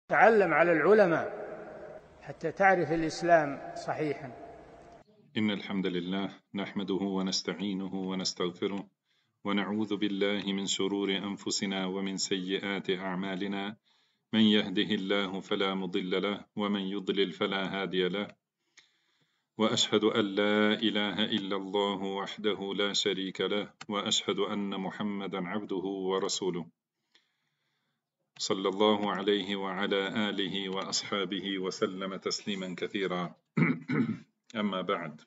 تعلم على العلماء حتى تعرف الإسلام صحيحا. إن الحمد لله نحمده ونستعينه ونستغفره ونعوذ بالله من شرور أنفسنا ومن سيئات أعمالنا، من يهده الله فلا مضل له ومن يضلل فلا هادي له، وأشهد أن لا إله إلا الله وحده لا شريك له، وأشهد أن محمدا عبده ورسوله صلى الله عليه وعلى آله وأصحابه وسلم تسليما كثيرا. أما بعد،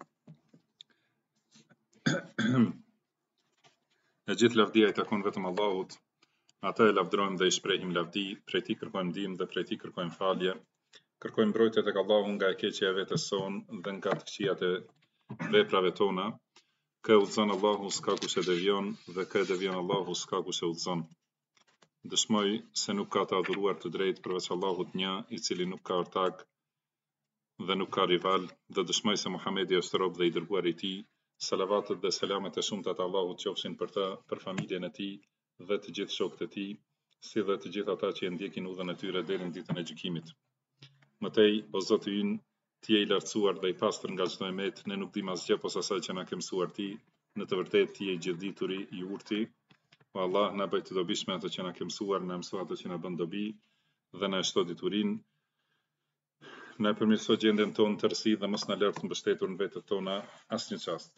gjithë lavdia I takon vetëm Allahut. Ata e lavdrojmë dhe I shprehim lavdi, prej Tij kërkojmë ndihmë dhe prej Tij kërkojmë falje. Kërkojmë mbrojtje tek Allahu nga e keqja e vetes sonë dhe nga të këqijat e veprave tona. Kë udhëzon Allahu s'ka kush e devion dhe kë devion Allahu s'ka kush e udhëzon. Dëshmoj se nuk ka të adhuruar të drejtë përveç Allahut një, I cili nuk ka ortak dhe nuk ka rival, dhe dëshmoj se Muhamedi është rob dhe I dërguari I Tij. Salavatet dhe selamet e shumta të Allahut qofshin për të, për familjen e Tij dhe të gjithë shokët e Tij, si dhe të gjithë ata që e ndjekin udhën e tyre deri në ditën e gjykimit. Mëtej, o Zoti ynë, Ti je I lartësuar dhe I pastër nga çdo emet, ne nuk dimë asgjë posa asaj që na ke mësuar Ti. Në të vërtetë Ti je I gjithdituri, I urti. O Allah, na bëj të dobishme ato që na ke mësuar, na mëso ato që na bën dobi dhe na shto diturinë. Na përmirëso gjendjen tonë të tërësi dhe mos na lër të mbështetur në vetët tona asnjë çast.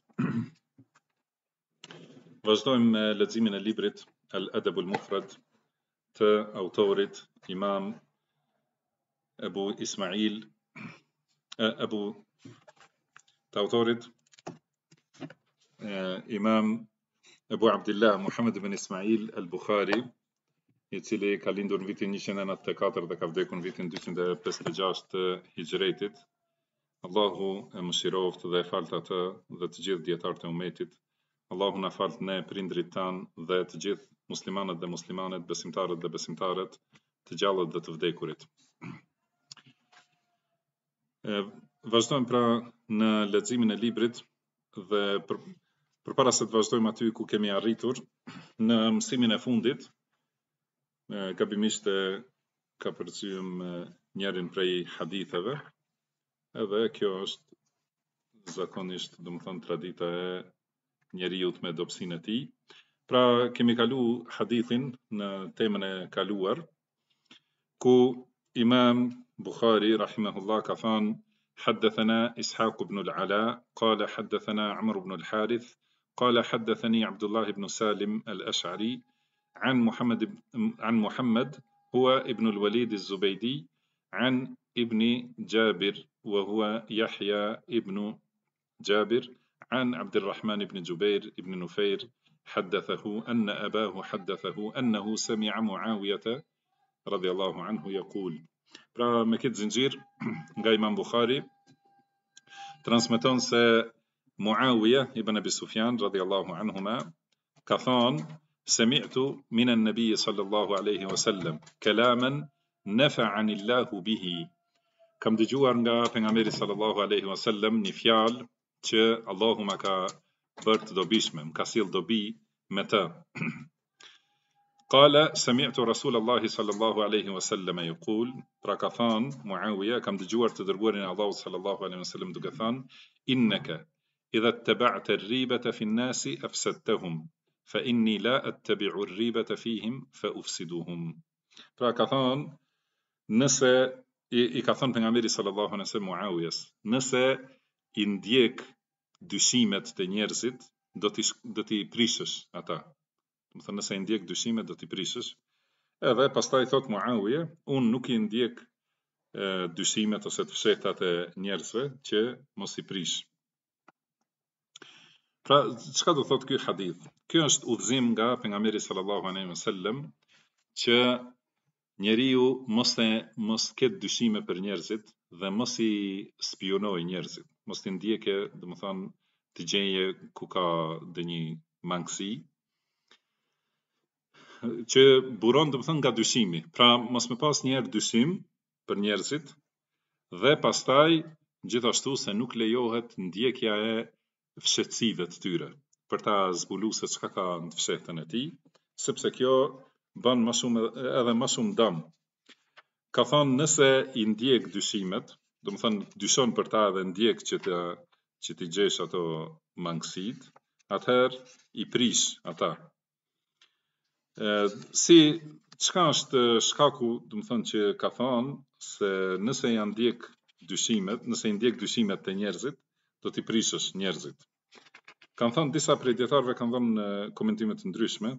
Vazhdojmë me leximin e librit Al-Adabul Mufrad të autorit Imam Ebu Ismail, të autorit Imam Ebu Abdillah Muhammad ibn Ismail al-Bukhari, I cili ka lindur në vitin 194 dhe ka vdekur në vitin 256 të Hijretit. Allahu e mëshiroft dhe e falt atë dhe të gjithë dietarët e umetit. Allahu na falt ne, prindrit tan dhe të gjithë muslimanët dhe muslimanet, besimtarët dhe besimtaret, të gjallët dhe të vdekurit. Vazhdojmë pra në leximin e librit dhe përpara se të vazhdojmë aty ku kemi arritur, në mësimin e fundit, gabimisht ka përcjell njërin prej haditheve, edhe kjo është zakonisht, domethënë, tradita e njeriut me dobësinë e tij. Pra kemi kalu hadithin në temën e kaluar, ku Imam Bukhari rahimahullah ka thënë: حدثنا إسحاق بن العلاء قال حدثنا عمرو بن الحارث قال حدثني عبد الله بن سالم الأشعري عن محمد هو ابن الوليد الزبيدي عن ابن جابر وهو يحيى ابن جابر عن عبد الرحمن بن جبير بن نفير حدثه أن أباه حدثه أنه سمع معاوية رضي الله عنه يقول. Pra me këtë zinxhir nga Imam Bukhari transmeton se Muawiya ibn Abi Sufjan radhiyallahu anhuma ka thënë: Sami'tu min an-nabiy sallallahu alaihi wasallam kalaman nafa'ani Allahu bihi. Kam dëgjuar nga pejgamberi sallallahu alaihi wasallam një fjalë që Allahu ma ka bërë të dobishme, më ka sjell dobi me të. قال سمعت رسول الله صلى الله عليه وسلم يقول. Pra ka thënë Muawiya, kam dëgjuar të dërguarin e Allahut sallallahu alaihi wasallam duke thënë: إنك إذا اتبعت الريبة في الناس أفسدتهم فإني لا أتبع الريبة فيهم فأفسدهم. Pra ka thënë, nëse I ka thënë pejgamberi sallallahu alaihi wasallam Muawiyas, nëse I ndjek dyshimet të njerëzit, do t'i prishësh ata. Do të thënë, nëse I ndjek dyshimet do t'i prishësh. Edhe pastaj thot Muawiya, unë nuk I ndjek dyshimet ose të fshehtat e njerëzve që mos I prish. Pra, çka do thot ky hadith? Ky është udhëzim nga pejgamberi sallallahu alaihi wasallam që njeriu mos ketë dyshime për njerëzit dhe mos I spionoj njerëzit, mos I ndjekë, domethënë, të gjeje ku ka ndonjë mangësi që buron, domethënë, nga dyshimi. Pra mos më pas njerë dyshim për njerëzit dhe pastaj gjithashtu se nuk lejohet ndjekja e fshehtësive të tyre për ta zbuluar se çka ka në fshehtën e tij, sepse kjo bën më shumë dëm ka thonë nëse i ndjek dyshimet, do më thënë dyshon për ta dhe ndjek që ti gjesh ato mangësit, atëherë i prish ata. Çka është shkaku, do më thënë që ka thonë se nëse janë ndjek dyshimet, nëse i ndjek dyshimet të njerëzit, do t'i prishësh njerëzit. Kanë thënë disa prej dietarëve kanë dhënë komentime të ndryshme.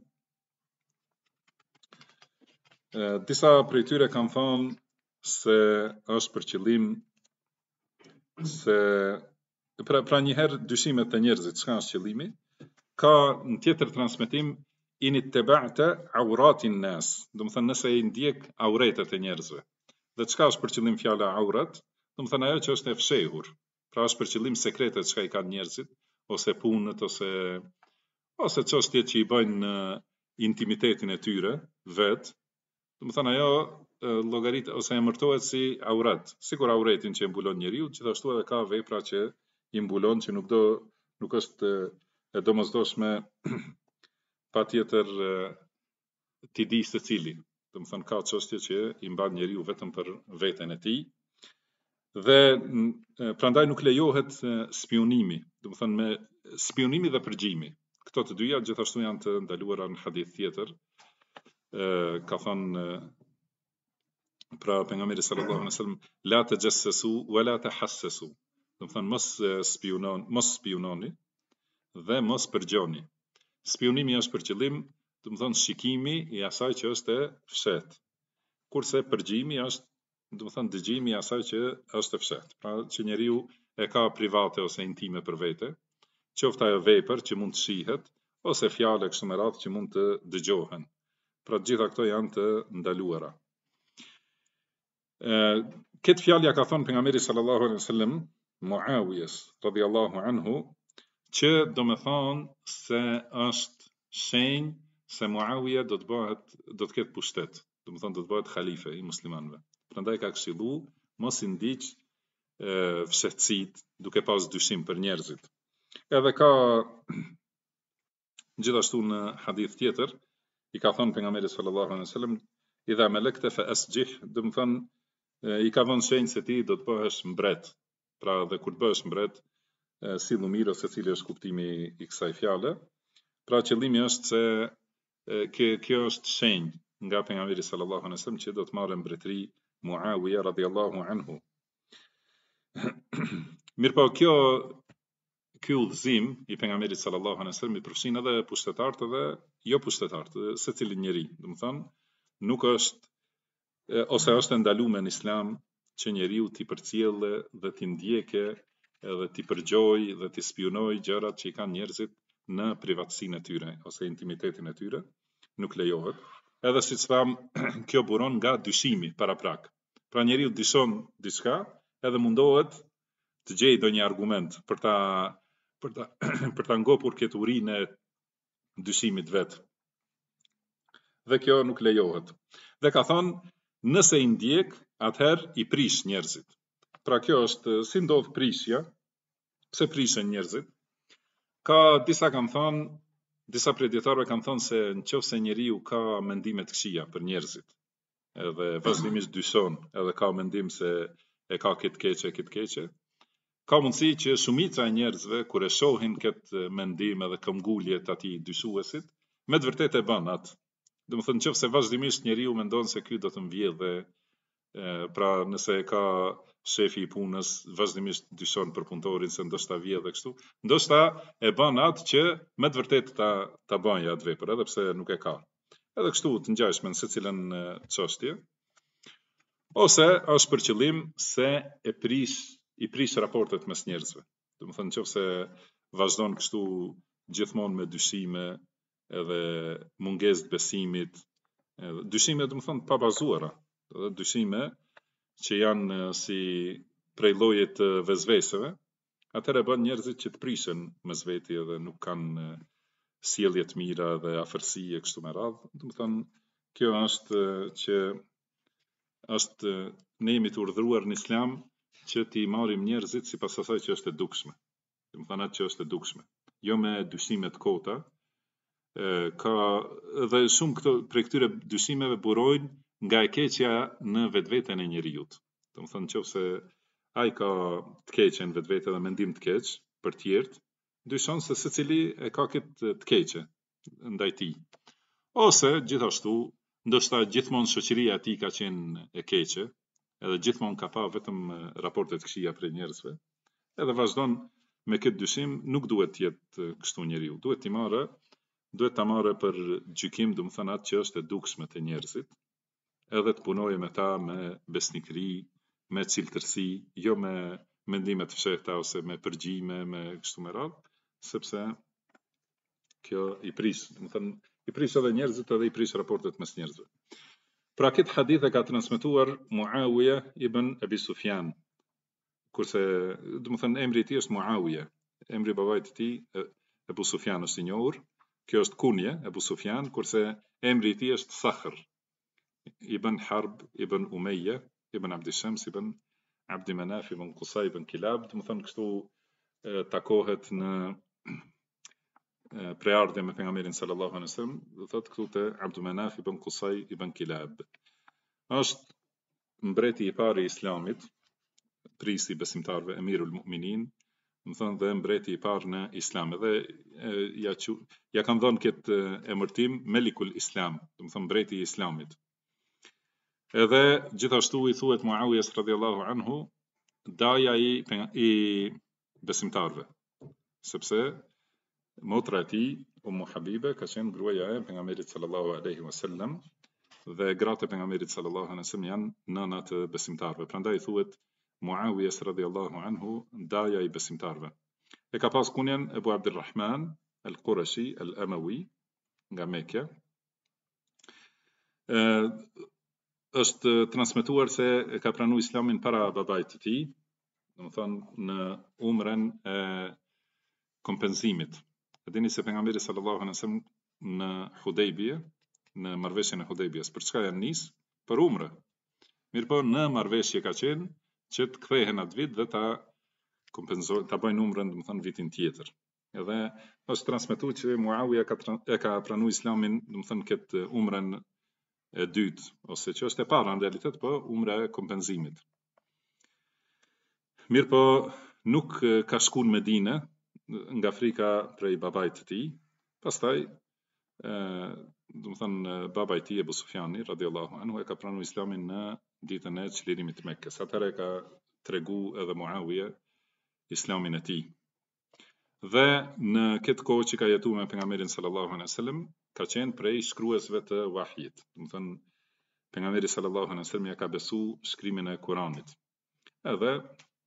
Disa prej tyre kanë thënë se është për qëllim se pra njëherë dyshimet të njerëzit, çka është qëllimi? Ka në tjetër transmetim in ittaba'ta awratin nas, do të thënë nëse i ndjek auretet e njerëzve. Dhe çka është për qëllim fjala aurat? Do të thënë ajo që është e fshehur. Pra është për qëllim sekretet që i kanë njerëzit, ose punët, ose çështjet që i bëjnë në intimitetin e tyre vet. Do të thënë ajo llogarit ose emërtohet si aurat, sikur auretin që e mbulon njeriu, gjithashtu edhe ka vepra që i mbulon që nuk është e domosdoshme patjetër ti di se cili. Do të thënë ka çështje që i mban njeriu vetëm për veten e tij. Dhe prandaj nuk lejohet spionimi, do të thënë me spionimi dhe përgjimi. Këto të dyja gjithashtu janë të ndaluara në hadith tjetër. Ka thënë pra pejgamberi sallallahu alaihi wasallam la tajassasu wala tahassasu. Do të thënë mos spiononi dhe mos përgjoni. Spionimi është për qëllim, do të thënë shikimi i asaj që është e fshehtë. Kurse përgjimi është, do të thënë dëgjimi i asaj që është e fshehtë. Pra që njeriu e ka private ose intime për vete, qoftë ajo vepër që mund të shihet ose fjalë kështu me radhë që mund të dëgjohen. Pra të gjitha këto janë të ndaluara. Këtë fjalë ja ka thënë pejgamberi sallallahu alaihi wasallam Muawiyes radhiyallahu anhu, që do me thonë se është shenjë se Muawiya do të ketë pushtet, do me thonë do të bëhet khalife i muslimanëve. Prandaj ka këshillu mos i ndiq fshehtësitë duke pas dyshim për njerëzit. Edhe ka gjithashtu në hadith tjetër i ka thënë pejgamberi sallallahu alaihi wasallam idha malakta fa asjih, do me thonë i ka vënë shenjë se ti do të bëhesh mbret. Pra dhe kur të bëhesh mbret, sillu mirë ose cili është kuptimi i kësaj fjale. Pra qëllimi është se kjo është shenjë nga pejgamberi sallallahu alaihi wasallam që do të marrë mbretëri Muawiya radhiyallahu anhu. Mirpo ky udhëzim i pejgamberit sallallahu alaihi wasallam i përfshin edhe pushtetarët edhe jo pushtetarët, secili njeri. Do të thonë nuk është ose është ndaluar në Islam që njeriu t'i përcjellë dhe t'i ndjekë edhe t'i përgjoj dhe t'i spionoj gjërat që i kanë njerëzit në privatësinë e tyre ose intimitetin e tyre, nuk lejohet. Edhe siç tham, kjo buron nga dyshimi paraprak. Pra njeriu dyshon diçka, edhe mundohet të gjejë ndonjë argument për ta ngopur këtë urinë e dyshimit vet. Dhe kjo nuk lejohet. Dhe ka thonë, nëse i ndjek, atëherë i prish njerëzit. Pra kjo është si ndodh prishja, pse prishen njerëzit. Ka disa prej dietarëve kanë thënë se nëse njeriu ka mendime të këqija për njerëzit, edhe vazhdimisht dyshon, edhe ka mendim se e ka këtë keqe, ka mundësi që shumica e njerëzve kur e shohin këtë mendim edhe këmbgulje të atij dyshuesit, me të vërtetë e bën atë. Do të thënë nëse vazhdimisht njeriu mendon se ky do të mbjellë dhe pra nëse ka shefi i punës vazhdimisht dyshon për punëtorin se ndoshta vije dhe kështu, ndoshta e bën atë që me të vërtetë ta bëjë atë vepër, edhe pse nuk e ka. Edhe kështu të ngjashme në secilën çështje. Ose është për qëllim se i prish raportet mes njerëzve. Do të thënë nëse vazhdon kështu gjithmonë me dyshime edhe mungesë besimit, dyshime do të thonë pa bazuara, dyshime që janë si prej lloje të vezveseve, atëherë bën njerëzit që të prishen mes veti edhe nuk kanë sjellje të mira dhe afërsi e kështu me radhë. Do të thonë kjo është që ne jemi të urdhëruar në Islam që t'i marrim njerëzit sipas asaj që është e dukshme. Do të thonë atë që është e dukshme, jo me dyshime të kota. Ka dhe shumë prej këtyre dyshimeve burojnë nga e keqja në vetveten e njerëzit. Domethënë nëse ai ka të keqen vetvete dhe mendim të keq për të tjerët, dyshon se secili e ka këtë të keqe ndaj tij. Ose gjithashtu, ndoshta gjithmonë shoqëria e tij ka qenë e keqe, edhe gjithmonë ka pa vetëm raporte të këqija prej njerëzve. Edhe vazhdon me këtë dyshim, nuk duhet të jetë kështu njeriu. Duhet ta marrë për gjykim, domethënë atë që është e dukshme te njerëzit, edhe të punojë me ta me besnikëri, me cilëtërsi, jo me mendime të fshehta ose me përgjime, me kështu me radhë, sepse kjo i prish, domethënë i prish edhe njerëzit edhe i prish raportet mes njerëzve. Pra këtë hadith e ka transmetuar Muawiya ibn Abi Sufjan, kurse domethënë emri i tij është Muawiya, emri i babait të tij Abu Sufjan është i njohur. Kjo është kunje, Abu Sufjan, kurse emri i tij është Sakhr ibn Harb ibn Umayya ibn Abd Shams ibn Abd Manaf ibn Qusay ibn Kilab, domethënë kështu takohet në preardhje me pejgamberin sallallahu alaihi wasallam, do thotë këtu te Abd Manaf ibn Qusay ibn Kilab. Është mbreti i parë i Islamit, prisi besimtarve, Emirul Mu'minin, më thënë dhe mbreti i parë në Islam, edhe ja kanë dhënë këtë emërtim Melikul Islam, do të thënë mbreti i Islamit. Edhe gjithashtu i thuhet Muawiyes radhiyallahu anhu daja i besimtarve, sepse motra e tij Ummu Habibe ka qenë gruaja e pejgamberit sallallahu alaihi wasallam dhe gratë e pejgamberit sallallahu alaihi wasallam janë nënat e besimtarve. Prandaj thuhet Muawiyes radhiyallahu anhu daja i besimtarve. E ka pas kunjen Abu Abdurrahman al-Qurashi al-Amawi nga Mekja. Është transmetuar se e ka pranuar Islamin para babait të tij, domethënë në umren e kompenzimit. E dini se pejgamberi sallallahu alaihi wasallam në Hudejbie, në marrëveshjen e Hudejbies, për çka janë nis? Për umre. Mirpo në marrëveshje ka qenë që të kthehen atë vit dhe ta kompenzojnë, ta bëjnë umrën, domethënë vitin tjetër. Edhe është transmetuar që Muawiya e ka pranuar Islamin, domethënë këtë umrën e dytë, ose që është e para në realitet, po umra e kompenzimit. Mirpo nuk ka shkuar në Medinë nga frika prej babait të tij. Pastaj domethënë baba i tij Abu Sufjani radhiyallahu anhu e ka pranuar Islamin në ditën e çlirimit të Mekës. Atëherë ka tregu edhe Muawiya Islamin e tij. Dhe në këtë kohë që ka jetuar me pejgamberin sallallahu alaihi wasallam, ka qenë prej shkruesve të wahjit. Domethënë pejgamberi sallallahu alaihi wasallam ja ka besu shkrimin e Kuranit. Edhe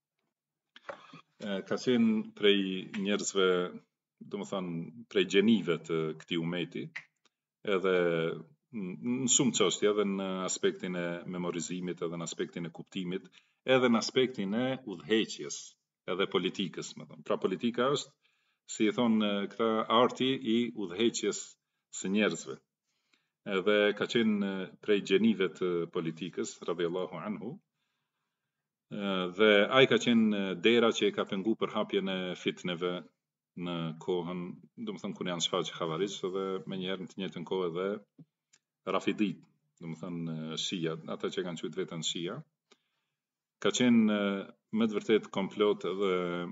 ka qenë prej njerëzve, domethënë prej gjenive të këtij umeti, edhe në shumë çështje, edhe në aspektin e memorizimit, edhe në aspektin e kuptimit, edhe në aspektin e udhëheqjes, edhe politikës, më thënë. Pra politika është, si i thonë këta, arti i udhëheqjes së njerëzve. Edhe ka qenë prej gjenive të politikës, radhiyallahu anhu, dhe ai ka qenë dera që e ka pengu për hapjen e fitneve në kohën, domethënë kur janë shfaqë Havarizh, dhe menjëherë në të njëjtën kohë edhe Rafidit, domethënë Shia, ata që kanë quajtur veten Shia. Ka qenë me të vërtet komplot dhe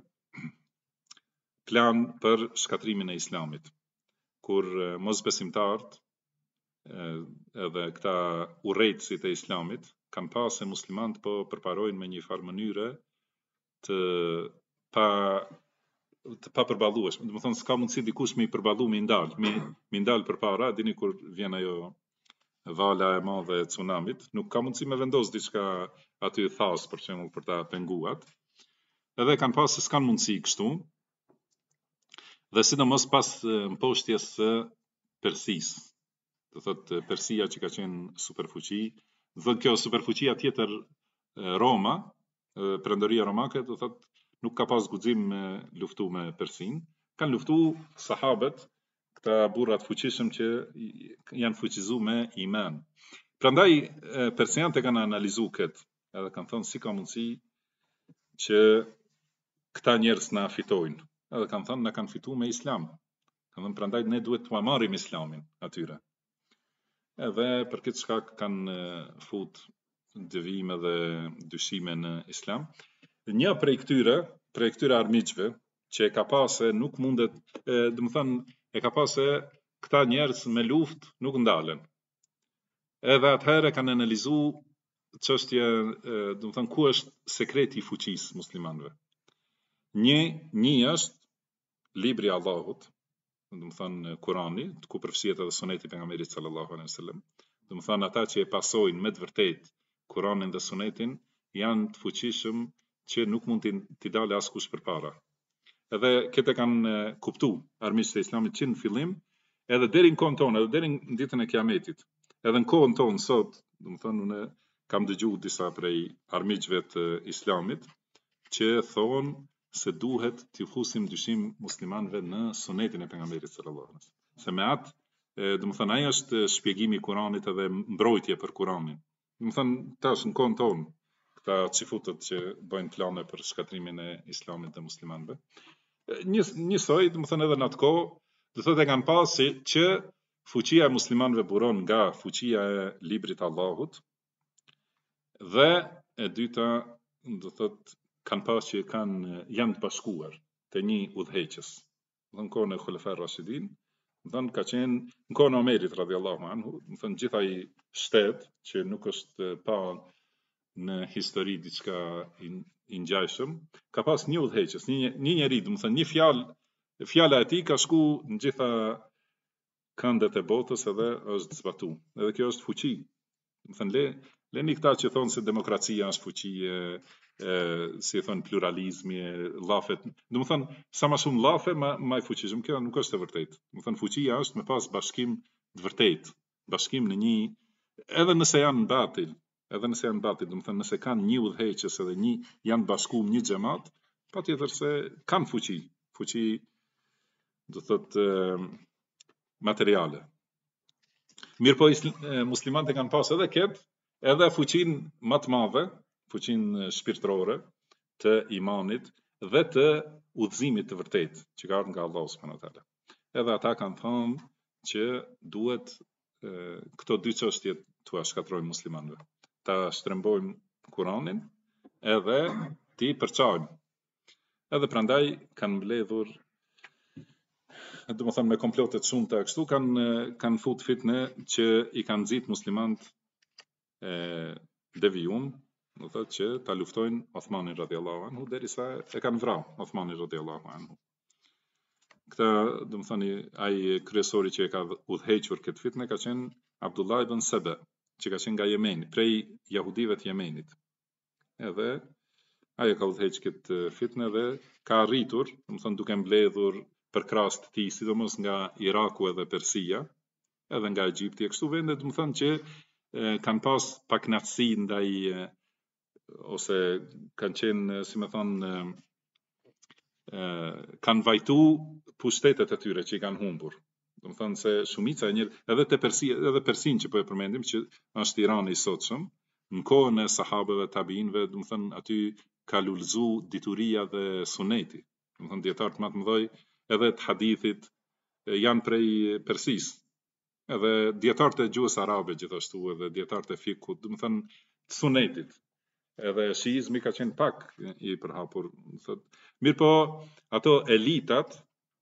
plan për shkatrimin e Islamit, kur mosbesimtarët edhe këta urrejtësit e Islamit kanë pasë se muslimanët po përparojnë me një farë mënyre të papërballueshme. Domethënë s'ka mundësi dikush me i përballu, me i ndal përpara, dini kur vjen ajo vala e madhe e tsunamit, nuk ka mundësi me vendos diçka aty thas për shembull për ta penguar. Edhe kanë pasë se s'kan mundësi kështu. Dhe sidomos pas mposhtjes së Persisë. Do thotë Persia që ka qenë superfuqi, dhe kjo superfuqia tjetër Roma, Perëndoria Romake, do thotë nuk ka pas guxim me luftu me Persin, kanë luftu sahabët, këta burrat fuqishëm që janë fuqizu me iman. Prandaj persianët e kanë analizuar këtë, edhe kanë thënë si ka mundësi që këta njerëz na fitojnë. Edhe kanë thënë na kanë fituar me Islam. Kanë thënë prandaj ne duhet t'ua marrim Islamin atyre. edhe për këtë shkak kanë fut devime dhe dyshime në islam. Një prej këtyre armiqve që e ka pasë nuk mundet, e ka pasë këta njerëz me luftë nuk ndalen. Edhe atëherë kanë analizu çështje, ku është sekreti i fuqisë muslimanëve. Një është libri i Allahut, Kurani, ku përfshihet edhe suneti pejgamberit sallallahu alaihi wasallam. Ata që e pasojnë me të vërtetë Kuranin dhe sunetin janë të fuqishëm që nuk mund t'i dalë askush përpara. Edhe këtë kanë kuptu armiqtë e Islamit që në fillim, edhe deri në kohën tonë, edhe deri në ditën e Kiametit. Edhe në kohën tonë sot, unë kam dëgjuar disa prej armiqve të Islamit që thonë se duhet t'i fusim dyshim muslimanëve në sunetin e pejgamberit sallallahu alaihi wasallam. Se me atë, ai është shpjegimi i Kuranit edhe mbrojtje për Kuranin. Tash në kohën tonë, këta çifutët që bëjnë plane për shkatrimin e Islamit dhe muslimanëve. Njësoj, edhe në atë kohë, do thotë e kanë pasë që fuqia e muslimanëve buron nga fuqia e librit Allahut, dhe e dyta, do thotë kanë pasë që janë të bashkuar të një udhëheqës. Në kohën e Khulefar Rashidin, ka qenë në kohën e Omerit radhiyallahu anhu, gjithë ai shtet që nuk është pa në histori diçka i ngjashëm, ka pas një udhëheqës, një njeri, një fjala e tij ka shku në gjitha këndet e botës edhe është zbatu. Edhe kjo është fuqi. Leni këta që thonë se demokracia është fuqi, si thonë pluralizmi, llafet. Sa më shumë llafe, më i fuqishëm. Kjo nuk është e vërtetë. Fuqia është me pas bashkim të vërtetë, bashkim në një, edhe nëse janë batil, nëse kanë një udhëheqës edhe janë bashkuar një xhamat, patjetër se kanë fuqi do thotë materiale. Mirë po muslimanët e kanë pas edhe këtë, edhe fuqinë më të madhe, fuqinë shpirtërore të imanit dhe të udhëzimit të vërtetë që ka ardhur nga Allahu subhanahu wa taala. Edhe ata kanë thënë që duhet këto dy çështje t'u shkatrojmë muslimanëve. Ta shtrembojmë Kuranin edhe ti përçojmë. Edhe prandaj kanë mbledhur, me komplote të shumta kështu, kanë fut fitne që i kanë nxit muslimanët devijum, do thotë që ta luftojnë Uthmanin radhiyallahu anhu derisa e kanë vrarë Uthmanin radhiyallahu anhu. Këta, ai kryesori që e ka udhëhequr këtë fitnë ka qenë Abdullah ibn Saba, që ka qenë nga Jemeni, prej jahudive të Jemenit. Edhe ai ka udhëheq këtë fitnë dhe ka arritur, duke mbledhur për krahas të tij, sidomos nga Iraku edhe Persia, edhe nga Egjipti, kështu vende, që kanë pas pak knatësi ndaj, ose kanë qenë, si më thonë, kanë vajtu pushtetet e tyre që i kanë humbur. Se shumica e njerëzve, edhe te Persia, edhe Persin që po e përmendim, që është Irani i sotshëm, në kohën e sahabeve, tabiinëve, aty ka lulëzu dituria dhe suneti. Dietarët më të mëdhej edhe të hadithit janë prej Persisë. Edhe dietarët e gjuhës arabe gjithashtu, edhe dietarët e fikut, të sunetit. Edhe shiizmi ka qenë pak i përhapur. Mirë po, ato elitat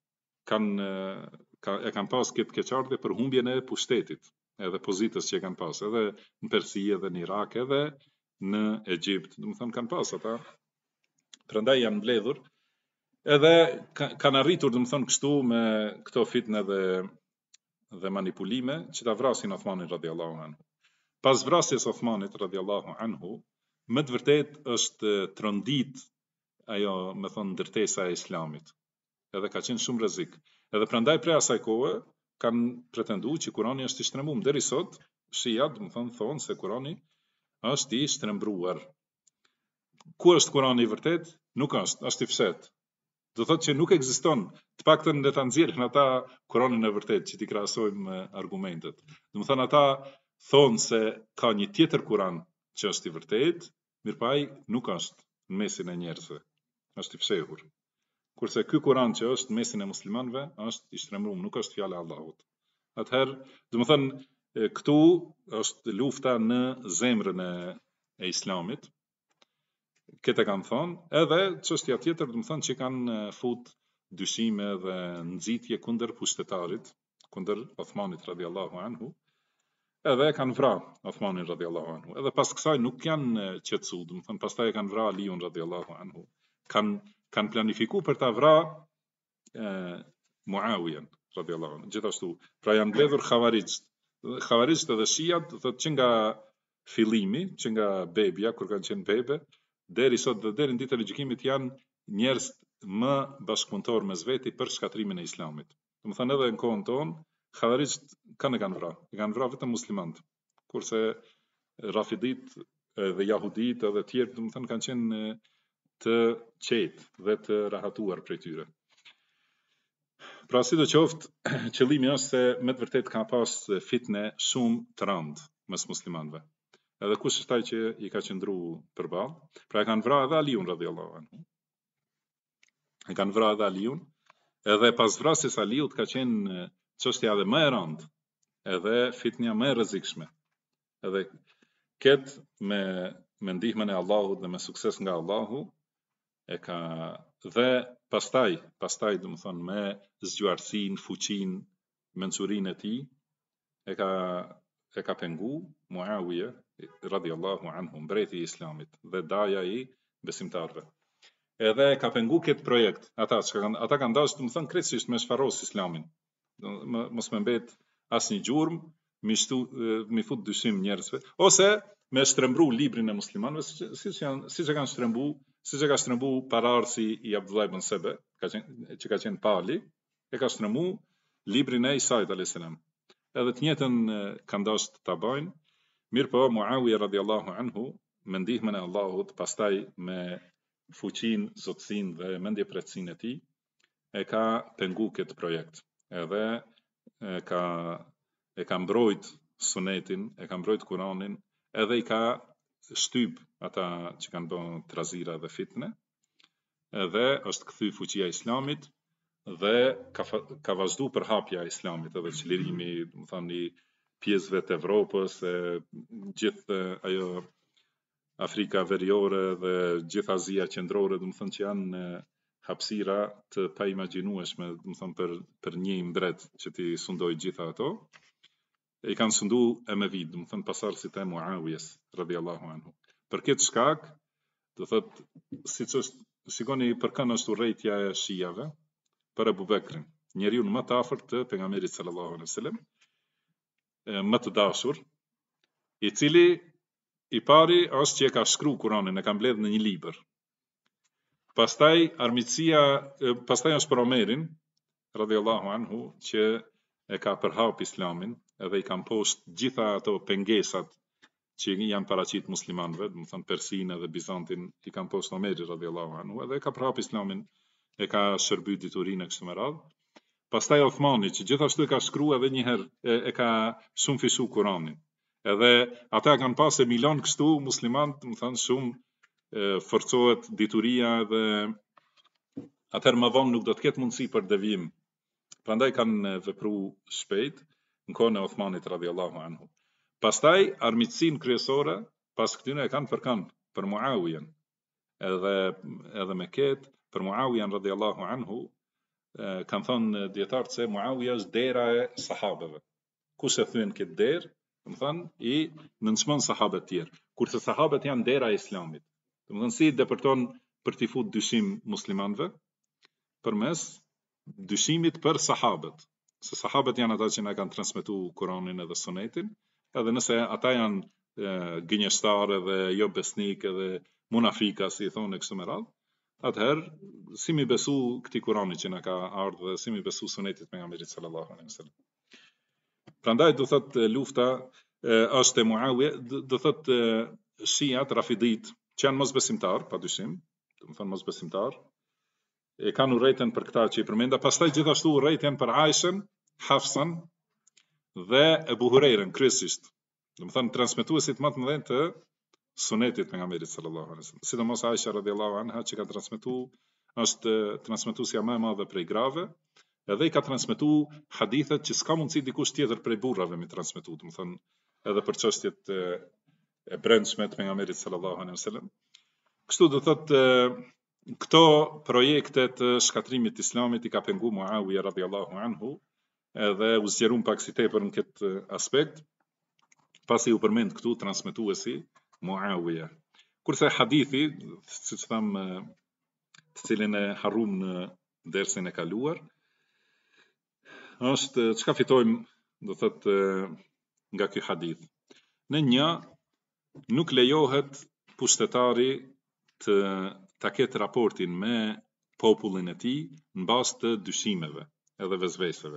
e kanë pas këtë keqardhje për humbjen e pushtetit, edhe pozitës që kanë pas, edhe në Persi, edhe në Irak, edhe në Egjipt. Kanë pas ata. Prandaj janë mbledhur, edhe kanë arritur, kështu me këto fitne dhe manipulime, që ta vrasin Uthmanin radhiyallahu anhu. Pas vrasjes Uthmanit radhiyallahu anhu, më të vërtet është trondit ajo, me thonë, ndërtesa e Islamit. Edhe ka qenë shumë rrezik. Edhe prandaj prej asaj kohe kanë pretenduar që Kurani është i shtrembur. Deri sot, shiat, thonë se Kurani është i shtrembruar. Ku është Kurani i vërtet? Nuk është i fshet. Do thotë që nuk ekziston, të paktën le ta nxjerrin ata Kuranin e vërtet që ti krahasojmë argumentet. Ata thonë se ka një tjetër Kuran që është i vërtet, mirëpo ai nuk është në mesin e njerëzve. Është i fshehur. Kurse ky Kuran që është në mesin e muslimanëve është i shtrembruar, nuk është fjala e Allahut. Atëherë, Këtu është lufta në zemrën e Islamit. Këtë kanë thonë, edhe çështja tjetër, do të thonë që kanë fut dyshime dhe nxitje kundër pushtetarit, kundër Othmanit radhiyallahu anhu, edhe kanë vrarë Othmanin radhiyallahu anhu. Edhe pas kësaj nuk janë qetësuar, do të thonë pastaj e kanë vrarë Aliun radhiyallahu anhu. Kanë planifikuar për ta vrarë Muawiyan radhiyallahu anhu. Gjithashtu, pra janë mbledhur Khawarijt edhe Shiat, thotë që nga fillimi, që nga bebja, kur kanë qenë bebe, deri sot dhe deri në ditën e gjykimit janë njerëz më bashkëpunëtor mes veti për shkatrimin e Islamit. Do të thonë edhe në kohën tonë, Khawarijt kanë vrarë, i kanë vrarë vetëm muslimanët, kurse Rafidit dhe Jahudit edhe tjerë, do të thonë kanë qenë të qetë dhe të rahatuar prej tyre. Pra sidoqoftë, qëllimi është se me të vërtet ka pas fitne shumë të rëndë mes muslimanëve. Edhe kush është ai që i ka qëndruar përballë? Pra e kanë vrarë edhe Aliun radhiyallahu anhu. E kanë vrarë edhe Aliun, edhe pas vrasjes Aliut ka qenë çështja edhe më e rëndë, edhe fitnia më e rrezikshme. Edhe këtë me ndihmën e Allahut dhe me sukses nga Allahu e ka dhe pastaj do të thonë me zgjuarsinë, fuqinë, mençurinë e tij e ka pengu Muawiya radhiyallahu anhu, mbreti i Islamit dhe daja i besimtarëve. Edhe ka pengu këtë projekt, ata kanë dashur do të thonë krejtësisht me shfarros Islamin. Mos më mbet asnjë gjurmë, mi fut dyshim njerëzve, ose me shtrembru librin e muslimanëve, siç e ka shtrembu paraardhësi i Abdullah ibn Sebe, që ka qenë pali, e ka shtrembu librin e Isait alayhis salam. Edhe të njëjtën kanë dashur ta bëjnë, mirë po Muawiya radhiyallahu anhu me ndihmën e Allahut, pastaj me fuqinë, zotësinë dhe mendjepretësinë e tij, e ka pengu këtë projekt. Edhe e ka mbrojt sunetin, e ka mbrojt Kur'anin, edhe i ka shtyp ata që kanë bën trazira dhe fitne, edhe është kthy fuqia e Islamit dhe ka vazhdu për hapja e Islamit edhe çlirimi, do të thonë, i pjesëve të Evropës, gjithë ajo Afrika Veriore dhe gjithë Azia Qendrore, do të thonë që janë hapësira të paimagjinueshme, do të thonë për një mbret që ti sundoi gjitha ato. I kanë sundu Emevid, do të thonë pasardhësit e Muawiyes radhiyallahu anhu. Për këtë shkak, do thotë, siç është, shikoni për kënë është urrejtja e shijave për Abu Bekrin, njeriu më të afërt të pejgamberit sallallahu alaihi wasallam, më të dashur, i cili i pari është që e ka shkruar Kur'anin, e ka mbledhur në një libër. Pastaj është për Omerin radhiyallahu anhu që e ka përhap Islamin, edhe i kanë poshtë gjitha ato pengesat që janë paraqit muslimanëve, do të thonë Persinë dhe Bizantin, i kanë poshtë Omeri radhiyallahu anhu, edhe e ka përhap Islamin, e ka shërbyer diturinë kështu me radhë. Pastaj Othmani, që gjithashtu e ka shkruar edhe një herë, e ka shumë fishu Kur'anin. Edhe ata kanë pasë milion kështu musliman, do të thonë shumë forcohet dituria dhe atëherë më vonë nuk do të ketë mundësi për devijim. Prandaj kanë vepruar shpejt në kohën e Othmanit radhiyallahu anhu. Pastaj armiqsinë kryesore pas këtyre e kanë për Muawiyan. Edhe me këtë për Muawiyan radhiyallahu anhu kanë thënë dietarët se Muawiya është dera e sahabeve. Kush e thyen këtë derë, do të thonë i nënçmon sahabët tjerë, kurse sahabët janë dera e Islamit. Do të thonë si depërton për t'i fut dyshim muslimanëve përmes dyshimit për sahabët. Se sahabët janë ata që na kanë transmetuar Kur'anin edhe Sunetin, edhe nëse ata janë gënjeshtarë dhe jo besnik edhe munafika, si i thonë kështu me radhë, atëherë si mi besu këtij Kur'ani që na ka ardhur dhe si mi besu Sunetit pejgamberit sallallahu alaihi wasallam. Prandaj do thotë lufta është e Muawiya, do thotë Shiat, Rafidit, që janë mosbesimtar, padyshim, do të thonë mosbesimtar, e kanë urrejtën për këta që i përmenda, pastaj gjithashtu urrejtën për Aishën, Hafsan dhe Ebu Hurejren kryesisht. Do të thonë transmetuesit më të mëdhenj të Sunetit pejgamberit sallallahu alaihi wasallam. Sidomos Aisha radhiyallahu anha që ka transmetuar, është transmetuesja më e madhe prej grave, Edhe I ka transmetuar hadithet që s'ka mundësi dikush tjetër prej burrave mi transmetuar, do të thonë edhe për çështjet e brendshme të pejgamberit sallallahu alaihi wasallam. Kështu do thotë këto projekte të shkatrimit të Islamit I ka pengu Muawiya radhiyallahu anhu, edhe u zgjerum pak si tepër në këtë aspekt, pasi u përmend këtu transmetuesi Muawiya. Kurse hadithi, siç tham, të cilin e harrum në dersin e kaluar, është çka fitojmë, do thotë nga ky hadith. Në një, nuk lejohet pushtetari të ta ketë raportin me popullin e tij në bazë të dyshimeve edhe vezveseve.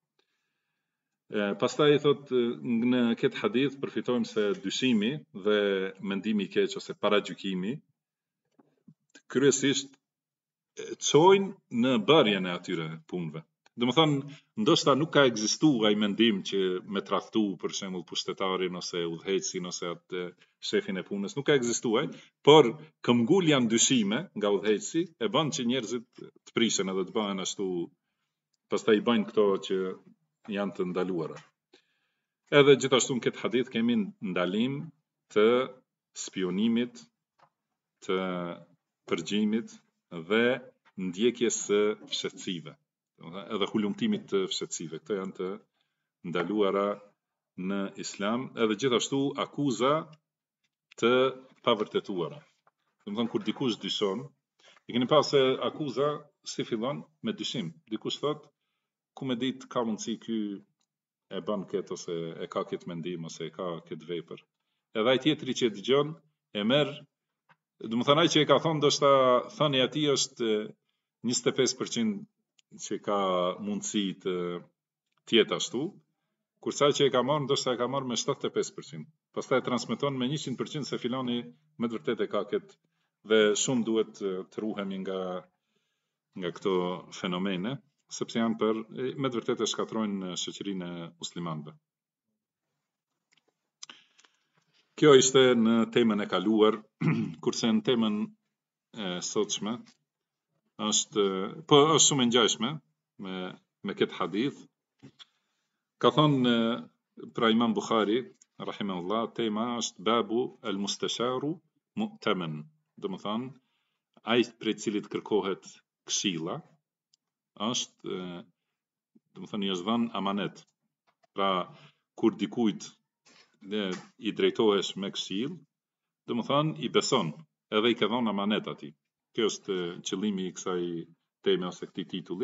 Pastaj thot në këtë hadith përfitojmë se dyshimi dhe mendimi I keq ose paragjykimi kryesisht çojnë në bërjen e atyre punëve. Domethënë, ndoshta nuk ka ekzistuar ai mendim që me tradhtu për shembull pushtetarin ose udhëheqësin ose atë shefin e punës, nuk ka ekzistuar, por këmbgulja në dyshime nga udhëheqësi e bën që njerëzit të prishen edhe të bëhen ashtu, pastaj I bëjnë këto që janë të ndaluara. Edhe gjithashtu në këtë hadith kemi ndalim të spionimit, të përgjimit dhe ndjekjes së fshehtësive, edhe hulumtimit të fshehtësive. Këto janë të ndaluara në Islam, edhe gjithashtu akuza të pavërtetuara. Domethënë kur dikush dyshon, I keni pasë se akuza si fillon me dyshim. Dikush thot, ku me ditë ka mundësi ky e bën këtë ose e ka këtë mendim ose e ka këtë vepër. Edhe ai tjetri që e dëgjon e merr, domethënë ai që e ka thonë ndoshta thënia e tij është 25% që ka mundësi të jetë ashtu, kurse ai që e ka marrë ndoshta e ka marrë me 75%. Pastaj transmeton me 100% se filani me të vërtetë e ka këtë, dhe shumë duhet të ruhemi nga këto fenomene, sepse janë me të vërtetë shkatrojnë shoqërinë e muslimanëve. Kjo ishte në temën e kaluar, kurse në temën e sotshme është shumë e ngjashme me këtë hadith. Ka thonë pra Imam Bukhari rahimahullah, tema është babu al-mustasharu mu'taman, domethënë ai prej cilit kërkohet këshilla është domethënë I është dhënë amanet. Pra kur dikujt I drejtohesh me këshill, domethënë I beson, edhe I ka dhënë amanet atij. Kjo është qëllimi I kësaj teme ose këtij titulli.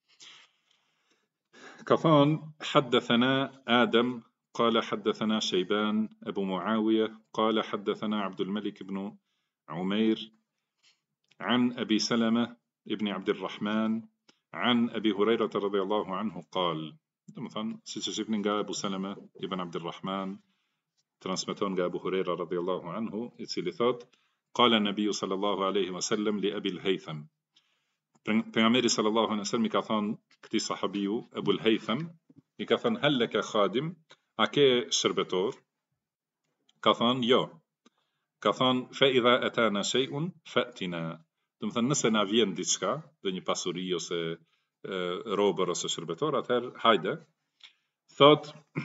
Ka thonë haddathana Adam قال حدثنا شيبان أبو معاوية قال حدثنا عبد الملك بن عمير عن أبي سلمة ابن عبد الرحمن عن أبي هريرة رضي الله عنه قال. مثلا سيشفني قال أبو سلمة ابن عبد الرحمن ترانسمتون قال أبو هريرة رضي الله عنه يتسلثات قال النبي صلى الله عليه وسلم لأبي الهيثم. Pejgamberi sallallahu alaihi wasallam I ka thonë këtij sahabiu Abul Haytham, I ka thonë hal laka khadim, a ke shërbetor? Ka thonë jo. Ka thonë fa idha atana shay'un fa'tina. Domethënë nëse na vjen diçka, dhe një pasuri ose robër ose shërbetor, atëherë hajde. Thot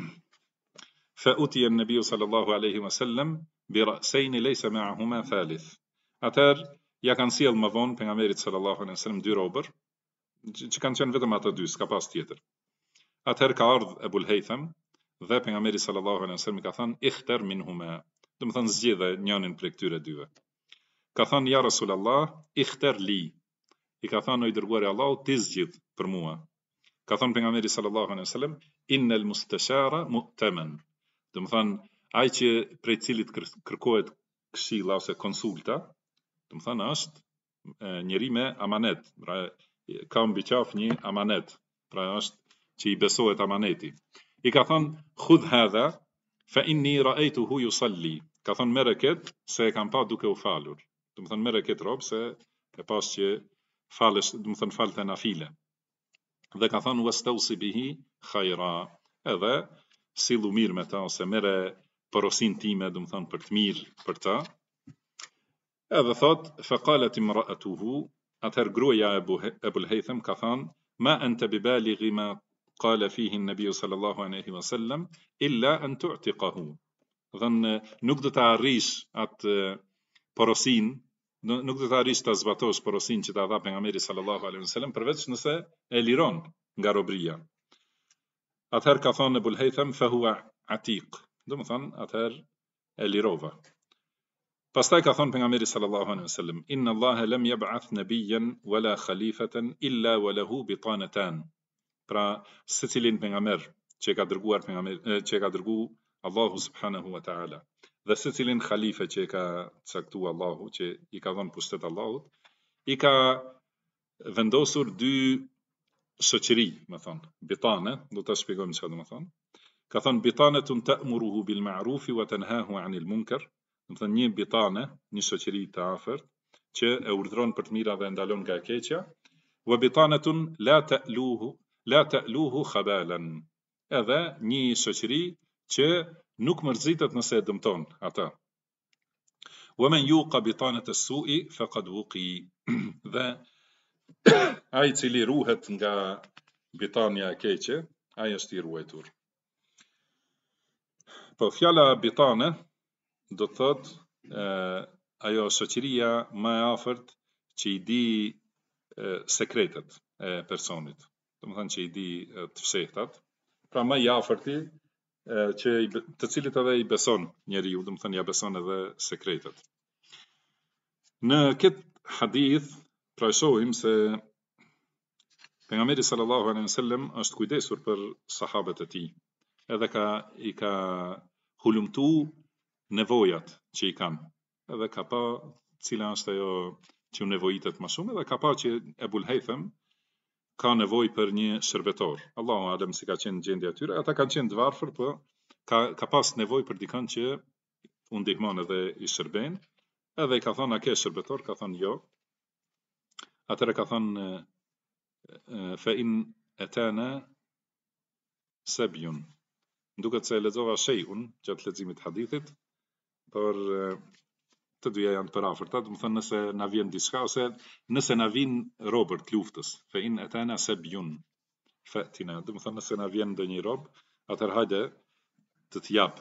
fa utiya an-nabiy sallallahu alaihi wasallam bi ra'sayn laysa ma'ahuma thalith. Atëherë ja kanë sjell më vonë pejgamberit sallallahu alaihi wasallam dy robër, që kanë qenë vetëm ato dy, s'ka pas tjetër. Atëherë ka ardhur Abul Haytham dhe pejgamberi sallallahu alaihi wasallam ka thënë ikhtar minhuma, domethënë zgjidhe njërin prej këtyre dyve. Ka thënë ja Rasulullah, ikhtar li. I ka thënë o I dërguari I Allahut, ti zgjidh për mua. Ka thënë pejgamberi sallallahu alaihi wasallam innal mustashara mu'taman. Domethënë ai që prej cilit kërkohet këshilla ose konsulta, domethënë është njeri me amanet, pra ka mbi qaf një amanet, pra është që I besohet amaneti. I ka thonë khudh hadha fa inni ra'aytuhu yusalli. Ka thonë merre kët se e kam pa duke u falur. Domethënë merre kët rob se e pas që falesh, domethënë falte nafile. Dhe ka thonë wastausi bihi khaira. Edhe sillu mirë me ta ose merre porosin time, domethënë për të mirë për ta. Edhe thot faqalat imra'atuhu, atëherë gruaja e Abul Haytham ka thënë ما أنت ببالغ ما قال فيه النبي صلى الله عليه وسلم إلا أن تعتقه. Thënë nuk do ta arrish atë porosin, nuk do ta arrish ta zbatosh porosin që ta dha pejgamberi sallallahu alaihi wasallam përveç nëse e liron nga robria. Atëherë ka thonë Ebul Haytham fa huwa atiq. Do të thonë atëherë e lirova. Pastaj ka thonë pejgamberi sallallahu alaihi wasallam inna Allaha lam yab'ath nabiyyan wala khalifatan illa wa lahu bitanatan. Pra secilin pejgamber që ka dërguar që ka dërguar Allahu subhanahu wa ta'ala dhe secilin khalife që ka caktuar Allahu, që i ka dhënë pushtet Allahut, i ka vendosur dy shoqëri, më thonë, bitane, do ta shpjegojmë çfarë do të thonë. Ka thonë bitanatun ta'muruhu bil ma'ruf wa tanhahu 'anil munkar. Do të thonë një bitane, një shoqëri të afërt që e urdhron për të mira dhe ndalon nga e keqja, wa bitanatun la ta'luhu khabalan. Edhe një shoqëri që nuk mërzitet nëse e dëmton ata. Wa man yuqa bitanat as-su'i faqad wuqi. Dhe ai i cili ruhet nga bitania e keqe, ai është i ruajtur. Po fjala bitane do të thotë ajo shoqëria më e afërt që i di sekretet e personit. Do të thonë që i di të fshehtat. Pra më i afërti që të cilit edhe i beson njeriu, do të thonë ja beson edhe sekretet. Në këtë hadith pra shohim se pejgamberi sallallahu alaihi wasallam është kujdesur për sahabët e tij. Edhe i ka hulumtu nevojat që i kanë. Edhe ka pa cila është ajo që u nevojitet më shumë, edhe ka pa që Ebul Haytham ka nevojë për një shërbetor. Allahu alem si ka qenë gjendja e tyre, ata kanë qenë të varfër, po ka pas nevojë për dikën që u ndihmon edhe i shërben. Edhe i ka thonë a ke shërbetor, ka thonë jo. Atëherë ka thonë fa in atana sabyun. Duket se lexova shejun gjatë leximit të hadithit, por të dyja janë të parafërta, do të thonë nëse na vjen diçka ose nëse na vin robër të luftës, fa in atana sabyun fatina, do të thonë nëse na vjen ndonjë rob, atëherë hajde të jap.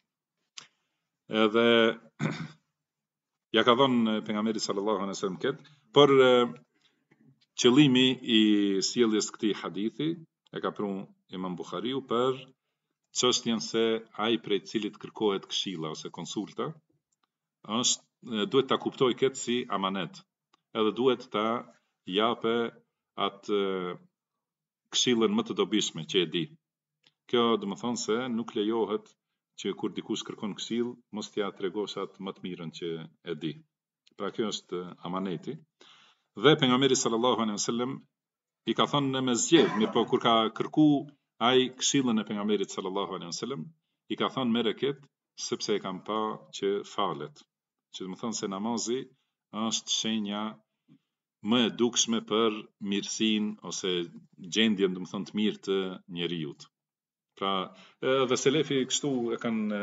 Edhe ja ka dhënë pejgamberi sallallahu alaihi wasallam këtë, por qëllimi i sjelljes këtij hadithi e ka pru Imam Buhariu për çështjen se ai prej cilit kërkohet këshilla ose konsulta duhet ta kuptoj këtë si amanet. Edhe duhet ta jape atë këshillën më të dobishme që e di. Kjo do të thonë se nuk lejohet që kur dikush kërkon këshill, mos t'ia tregosh atë më të mirën që e di. Pra kjo është amaneti. Dhe pejgamberi sallallahu alaihi wasallam i ka thënë me zgjedh, mirë po kur ka kërku ai këshillën e pejgamberit sallallahu alaihi wasallam, i ka thënë merre këtë sepse e kam pa që falet. Që do të thonë se namazi është shenja më e dukshme për mirësinë ose gjendjen, do të thonë të mirë të njeriu. Pra, dhe selefi kështu e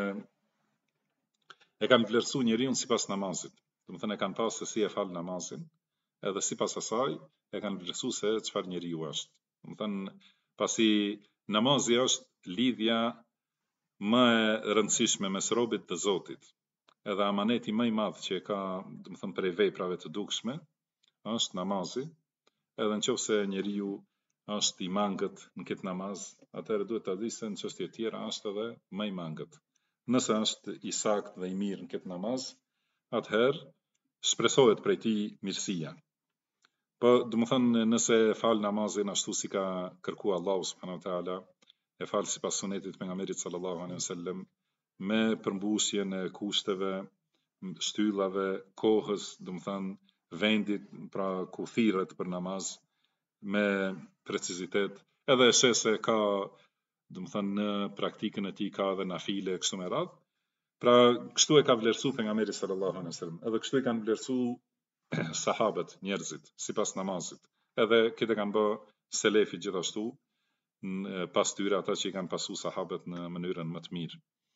kanë vlerësuar njeriu sipas namazit. Do të thonë e kanë pasur se si e fal namazin, edhe sipas asaj e kanë vlerësuar se çfarë njeriu është. Do të thonë pasi namazi është lidhja më e rëndësishme mes robit dhe Zotit. Edhe amaneti më i madh që ka, do të thonë prej veprave të dukshme, është namazi. Edhe nëse njeriu është i mangët në këtë namaz, atëherë duhet ta di se në çështje të tjera është edhe më i mangët. Nëse është i saktë dhe i mirë në këtë namaz, atëherë shpresohet prej tij mirësia. Po, do të thonë nëse fal namazin ashtu si ka kërkuar Allahu subhanahu wa taala, e fal sipas sunetit të pejgamberit sallallahu alaihi wasallam, me përmbushjen e kushteve, shtyllave, kohës, do të thonë vendit, pra ku thirret për namaz, me precizitet, edhe e shese ka, do të thonë në praktikën e tij ka edhe nafile kështu me radhë. Pra kështu e ka vlerësuar pejgamberi sallallahu alaihi wasallam, edhe kështu e kanë vlerësuar sahabët, njerëzit, sipas namazit. Edhe këtë kanë bë selefi gjithashtu, pas tyre ata që i kanë pasu sahabët në mënyrën më të mirë.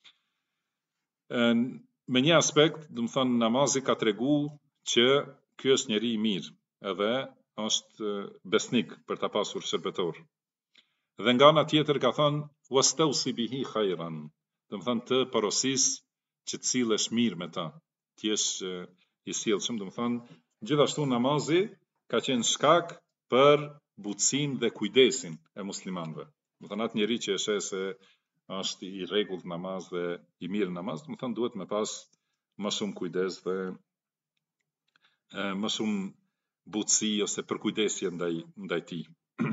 Me një aspekt, do të thonë namazi ka tregu që ky është njeri i mirë, edhe është besnik për ta pasur shërbetor. Dhe nga ana tjetër ka thënë wastausi bihi khairan, do të thënë të porosis që të sillesh mirë me ta, të jesh i sjellshëm, do të thënë gjithashtu namazi ka qenë shkak për butësinë dhe kujdesin e muslimanëve. Do të thënë atë njeri që e sheh se është i rregullt namaz dhe i mirë namaz, do të thënë duhet me pas më shumë kujdes dhe më shumë butësi ose përkujdesje ndaj tij.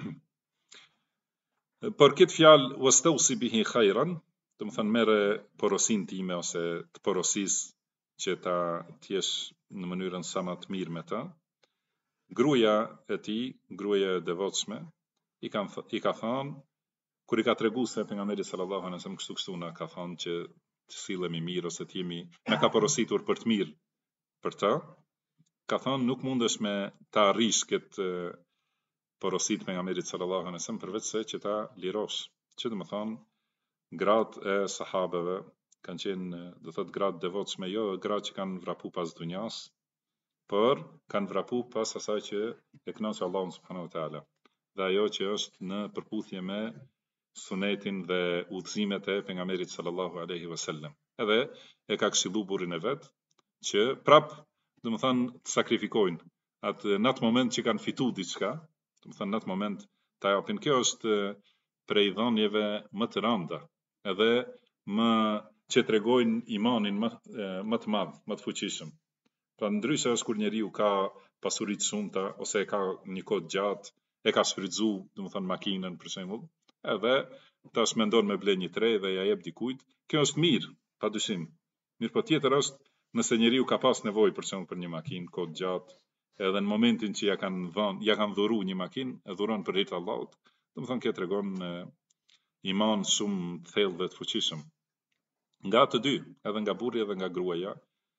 Por këtë fjalë wastausi bihi khairan, do të thënë merre porosin time ose të porosis që ta t'jesh në mënyrën sa më të mirë me ta. Gruaja e tij, gruaja e devotshme, i ka thënë kur i ka tregu se pejgamberi sallallahu alaihi wasallam kështu na ka thënë që të sillemi mirë ose të jemi, na ka porositur për të mirë për ta, ka thënë nuk mundesh me ta arrish këtë porosit pejgamberit sallallahu alaihi wasallam përveç se që ta lirosh. Që do të thonë gratë e sahabeve kanë qenë, do thotë gratë devotshme, jo gratë që kanë vrapu pas dunjas, por kanë vrapu pas asaj që e kënaqë Allahu subhanahu wa taala. Dhe ajo që është në përputhje me sunetin dhe udhëzimet e pejgamberit sallallahu alaihi wasallam. Edhe e ka këshillu burrin e vet që prap, do të thonë, të sakrifikojnë në atë moment që kanë fituar diçka, do të thonë në atë moment ta japin. Kjo është prej dhënieve më të rënda, edhe më që tregojnë imanin më të madh, më të fuqishëm. Pra ndryshe është kur njeriu ka pasuri të shumta ose e ka një kohë gjatë, e ka shfrytzu, do të thonë makinën për shembull, edhe tash mendon me ble një tre dhe ja jep dikujt. Kjo është mirë, padyshim. Mirë, po tjetër është nëse njeriu ka pas nevojë për shembull për një makinë kohë gjatë, edhe në momentin që ja kanë dhuru një makinë, e dhuron për hir të Allahut, do të thonë kjo tregon iman shumë të thellë dhe të fuqishëm. Nga të dy, edhe nga burri edhe nga gruaja,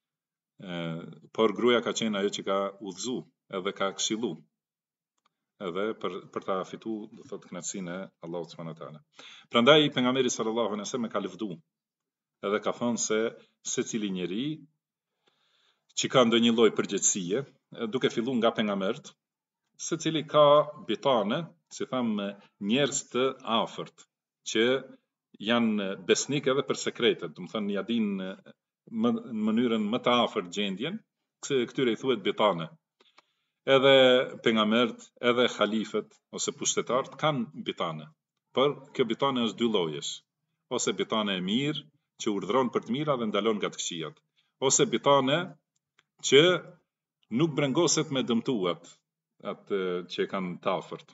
por gruaja ka qenë ajo që ka udhëzu, edhe ka këshillu, edhe për ta fituar, do thotë, kënaqësinë e Allahut subhanahu wa taala. Prandaj pejgamberi sallallahu alaihi wasallam ka lëvdu, edhe ka thënë se secili njeri që ka ndonjë lloj përgjegjësie, duke filluar nga pejgambert, secili ka bitane, si thamë, njerëz të afërt, që janë besnik edhe për sekretet, do të thënë ja dinë në mënyrën më të afërt gjendjen, këtyre i thuhet bitane. Edhe pejgambert, edhe halifët ose pushtetarët kanë bitane, por kjo bitane është dy llojesh, ose bitane e mirë që urdhëron për të mira dhe ndalon nga të këqijat, ose bitane që nuk brengoset me dëmtuat atë që kanë të afërt.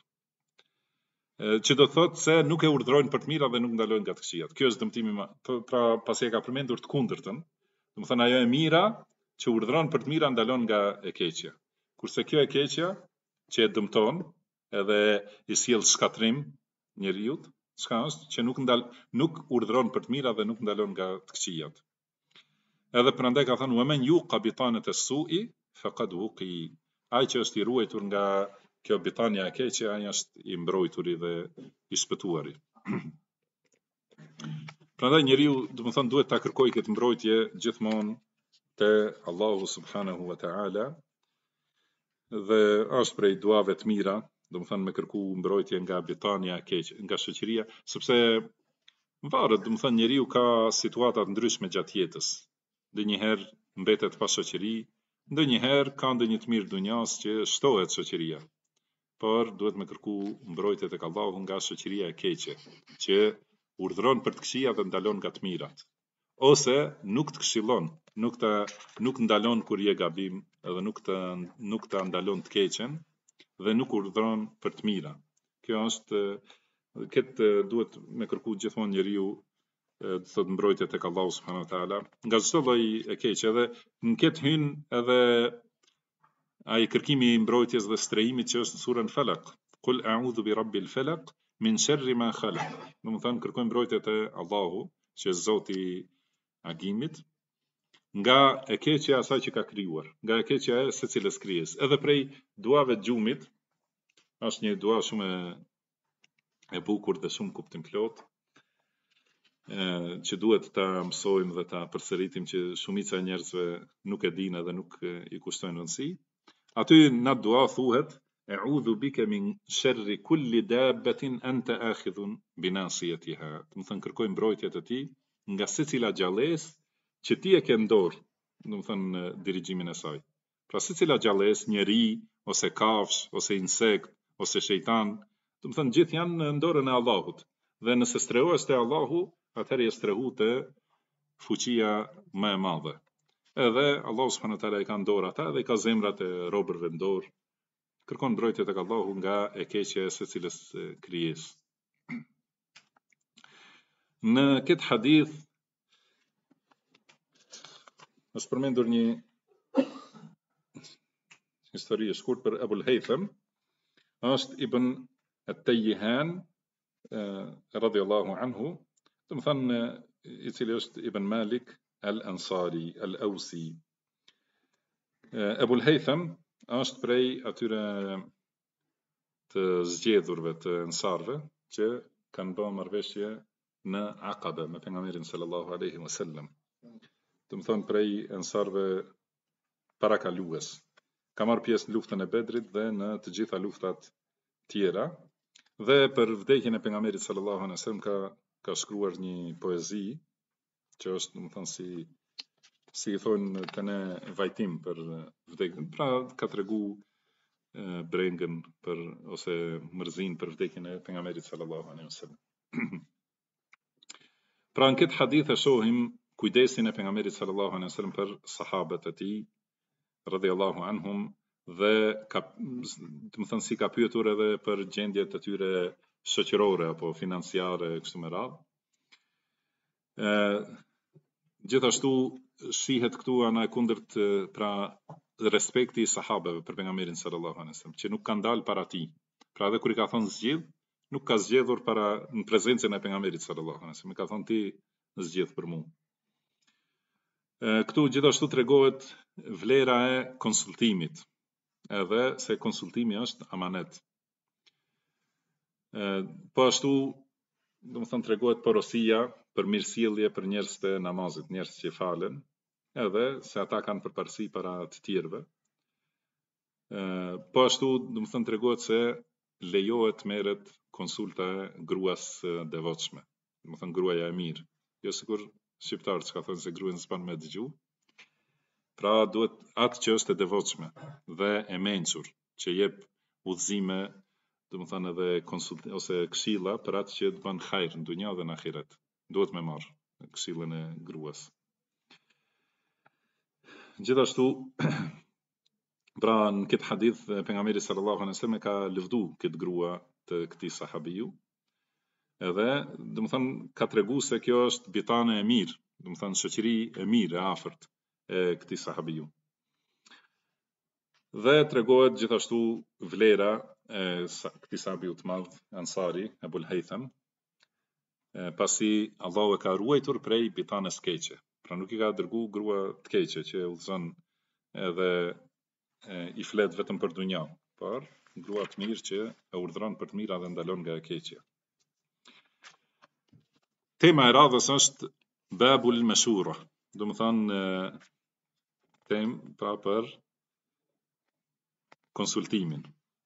Që do thotë se nuk e urdhërojnë për të mira dhe nuk ndalojnë nga të këqijat. Kjo është dëmtimi, pra pasi e ka përmendur të kundërtën, do të thënë ajo e mira që urdhëron për të mira ndalon nga e keqja. Kurse kjo e keqja që e dëmton edhe i sjell shkatrim njeriu, çka është që nuk urdhëron për të mira dhe nuk ndalon nga të këqijat. Edhe prandaj ka thënë wamen yuqa bitanet as-su'i faqad wuqi. Ai që është i ruajtur nga kjo bitania e keqe, ai është i mbrojturi dhe i shpëtuari. Prandaj njeriu, do të thonë, duhet ta kërkojë këtë mbrojtje gjithmonë te Allahu subhanahu wa taala, dhe është prej duave të mira, do të thonë, me kërku mbrojtje nga bitania e keqe, nga shoqëria, sepse varet, do të thonë, njeriu ka situata të ndryshme gjatë jetës. Ndonjëherë mbetet pa shoqëri, ndonjëherë ka ndonjë të mirë dunjas që shtohet shoqëria. Por duhet me kërku mbrojtje tek Allahu nga shoqëria e keqe, që urdhëron për të këqija dhe ndalon nga të mirat. Ose nuk të këshillon, nuk ndalon kur je gabim, edhe nuk ta ndalon të keqen dhe nuk urdhëron për të mira. Kjo është, këtë duhet me kërku gjithmonë njeriu, do thotë, mbrojtje tek Allahu subhanahu wa taala nga çdo lloj e keq, edhe në këtë hyn edhe ai kërkimi i mbrojtjes dhe strehimit që është në surën Falaq. Qul a'udhu bi rabbil falaq min sharri ma khalaq. Do të thonë kërkojmë mbrojtje te Allahu, që është Zoti i agimit, nga e keqja e asaj që ka krijuar, nga e keqja e secilës krijes. Edhe prej duave të gjumit, është një dua shumë e bukur dhe shumë kuptim plot, që duhet ta mësojmë dhe ta përsëritim, që shumica e njerëzve nuk e dinë dhe nuk i kushtojnë rëndësi. Aty në dua thuhet أعوذ بك من شر كل دابة أنت آخذ بناصيتها. Do të thënë kërkoj mbrojtje të ti nga secila gjallësë që ti e ke në dorë, do të thënë dirigjimin e saj. Pra secila gjallësë, njeri ose kafsh ose insekt ose shejtan, do të thënë gjithë janë në dorën e Allahut. Dhe nëse strehohesh te Allahu, atëherë je strehu te fuqia më e madhe. Edhe Allahu subhanahu wa taala e ka në dorë ata dhe i ka zemrat e robërve në dorë. Kërkon mbrojtje tek Allahu nga e keqja e secilës krijesë. Në këtë hadith është përmendur një histori e shkurt për Ebul Haytham, është Ibn at-Tayyihan radhiyallahu anhu, do të thënë i cili është Ibn Malik al-Ansari al-Ausi. Ebul Haytham është prej atyre të zgjedhurve të ensarve që kanë bërë marrëveshje në Aqaba me pejgamberin sallallahu alaihi wasallam. Do të thonë prej ensarve parakalues. Ka marrë pjesë në luftën e Bedrit dhe në të gjitha luftat tjera. Dhe për vdekjen e pejgamberit sallallahu alaihi wasallam ka shkruar një poezi që është, do të thonë, si i thonë të ne vajtim për vdekjen. Pra ka tregu brengën për ose mërzin për vdekjen e pejgamberit sallallahu alaihi wasallam. Pra në këtë hadith e shohim kujdesin e pejgamberit sallallahu alaihi wasallam për sahabët e tij radhiyallahu anhum dhe do të thënë si ka pyetur edhe për gjendjet e tyre shoqërore apo financiare kështu me radhë. Gjithashtu shihet këtu ana e kundërt, pra respekti i sahabeve për pejgamberin sallallahu alaihi wasallam, që nuk kanë dalë para tij. Pra edhe kur i ka thonë zgjedh, nuk ka zgjedhur para në prezencën e pejgamberit sallallahu alaihi wasallam, i ka thonë ti zgjedh për mua. Këtu gjithashtu tregohet vlera e konsultimit, edhe se konsultimi është amanet. Po ashtu, do të thënë tregohet porosia për mirësjellje për njerëz të namazit, njerëz që falen, edhe se ata kanë përparësi para të tjerëve. Po ashtu, do të thënë tregohet se lejohet merret konsulta e gruas devotshme, do të thënë gruaja e mirë. Jo sikur shqiptarët që ka thënë se gruan s'pan me dëgju. Pra duhet atë që është e devotshme dhe e mençur, që jep udhëzime, do të thënë edhe ose këshilla për atë që të bën hajër në dunja dhe në ahiret. Duhet me marrë këshillën e gruas. Gjithashtu, pra në këtë hadith pejgamberi sallallahu alaihi wasallam ka lëvdu këtë grua të këtij sahabiu. Edhe, do të thënë, ka treguar se kjo është bitane e mirë, do të thënë shoqëri e mirë e afërt e këtij sahabiu. Dhe tregohet gjithashtu vlera e këtij sahabiu të madh ansari, Ebul Haytham, pasi Allahu e ka ruajtur prej bitanes keqe. Pra nuk i ka dërgu grua të keqe që udhëzon edhe i flet vetëm për dunja, por grua të mirë që e urdhëron për të mira dhe ndalon nga e keqja. Tema e radhës është babul mashura, do të thënë temë pra për konsultimin.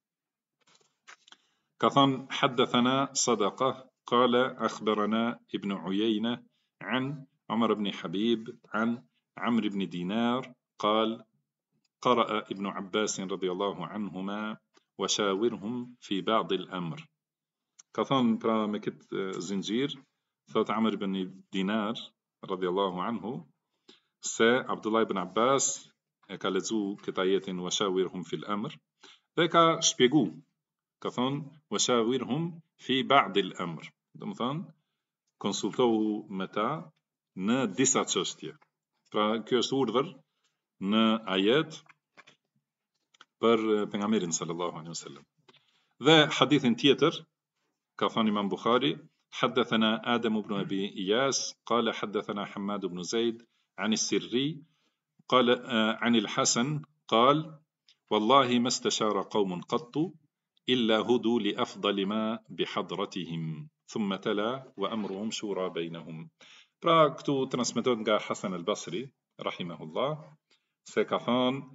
Ka thënë haddathana Sadaqa قال أخبرنا ابن عيينة عن عمر بن حبيب عن عمرو بن دينار قال قرأ ابن عباس رضي الله عنهما وشاورهم في بعض الأمر. كثان برا مكت زنجير ثوت عمرو بن دينار رضي الله عنه سا عبد الله بن عباس كالزو كتاية وشاورهم في الأمر ذاك شبيغو كثان وشاورهم في بعض الأمر. Do të thënë, konsultohu me ta në disa çështje. Pra, kjo është urdhër në ajet për pejgamberin sallallahu alaihi wasallam. Dhe hadithin tjetër ka thënë Imam Bukhari, حدثنا آدم بن أبي إياس قال حدثنا حماد بن زيد عن السري قال عن الحسن قال والله ما استشار قوم قط إلا هدوا لأفضل ما بحضرتهم ثم تلا وأمرهم شورى بينهم. Pra këtu transmetohet nga Hasan al-Basri rahimahullah se ka thënë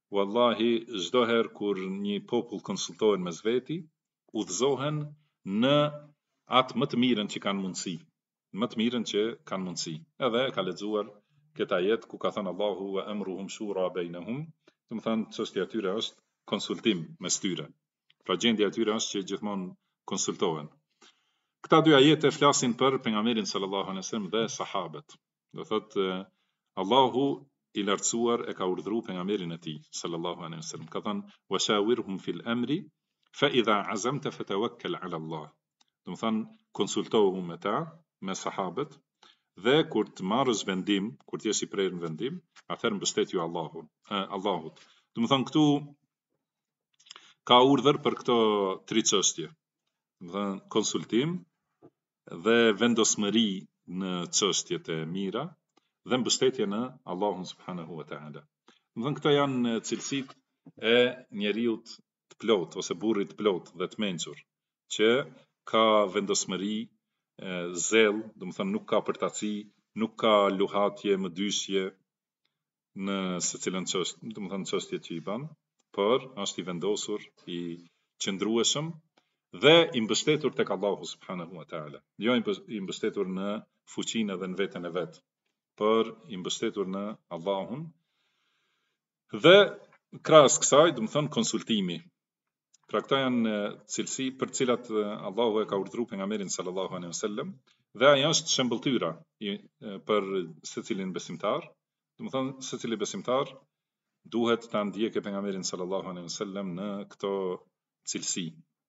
wallahi çdo herë kur një popull konsultohen mes veti, udhëzohen në atë më të mirën që kanë mundësi. Më të mirën që kanë mundësi. Edhe ka lexuar këtë ajet ku ka thënë Allahu wa amruhum shura bainahum, do të thënë çështja e tyre është konsultim mes tyre. Pra gjendja e tyre është që gjithmonë konsultohen. Këta dy ajete flasin për pejgamberin sallallahu alaihi wasallam dhe sahabët. Do thotë Allahu i lartësuar e ka urdhëruar pejgamberin e tij sallallahu alaihi wasallam. Ka thënë washawirhum fil amri fa idha azamta fatawakkal ala Allah. Do të thënë konsultohu me ta, me sahabët, dhe kur të marrësh vendim, kur të jesh i prerë në vendim, atëherë mbështetju Allahut. Do të thënë këtu ka urdhër për këto tri çështje. Do të thënë konsultim dhe vendosmëri në çështjet e mira dhe mbështetje në Allahun subhanahu wa taala. Do thënë këto janë cilësitë e njeriut të plot ose burrit të plot dhe të mençur, që ka vendosmëri, zell, do të thënë nuk ka përtaci, nuk ka luhatje, mëdyshje në secilën çështje, do të thënë çështjet që i bën, por është i vendosur, i qëndrueshëm dhe i mbështetur tek Allahu subhanahu wa taala. Jo i mbështetur në fuqinë dhe në veten e vet, por i mbështetur në Allahun. Dhe krahas kësaj, do të thënë konsultimi. Pra këta janë cilësi për të cilat Allahu e ka urdhëruar pejgamberin sallallahu alaihi wasallam, dhe ajo është shembulltyra për secilin besimtar. Do të thënë secili besimtar duhet ta ndjekë pejgamberin sallallahu alaihi wasallam në këto cilësi.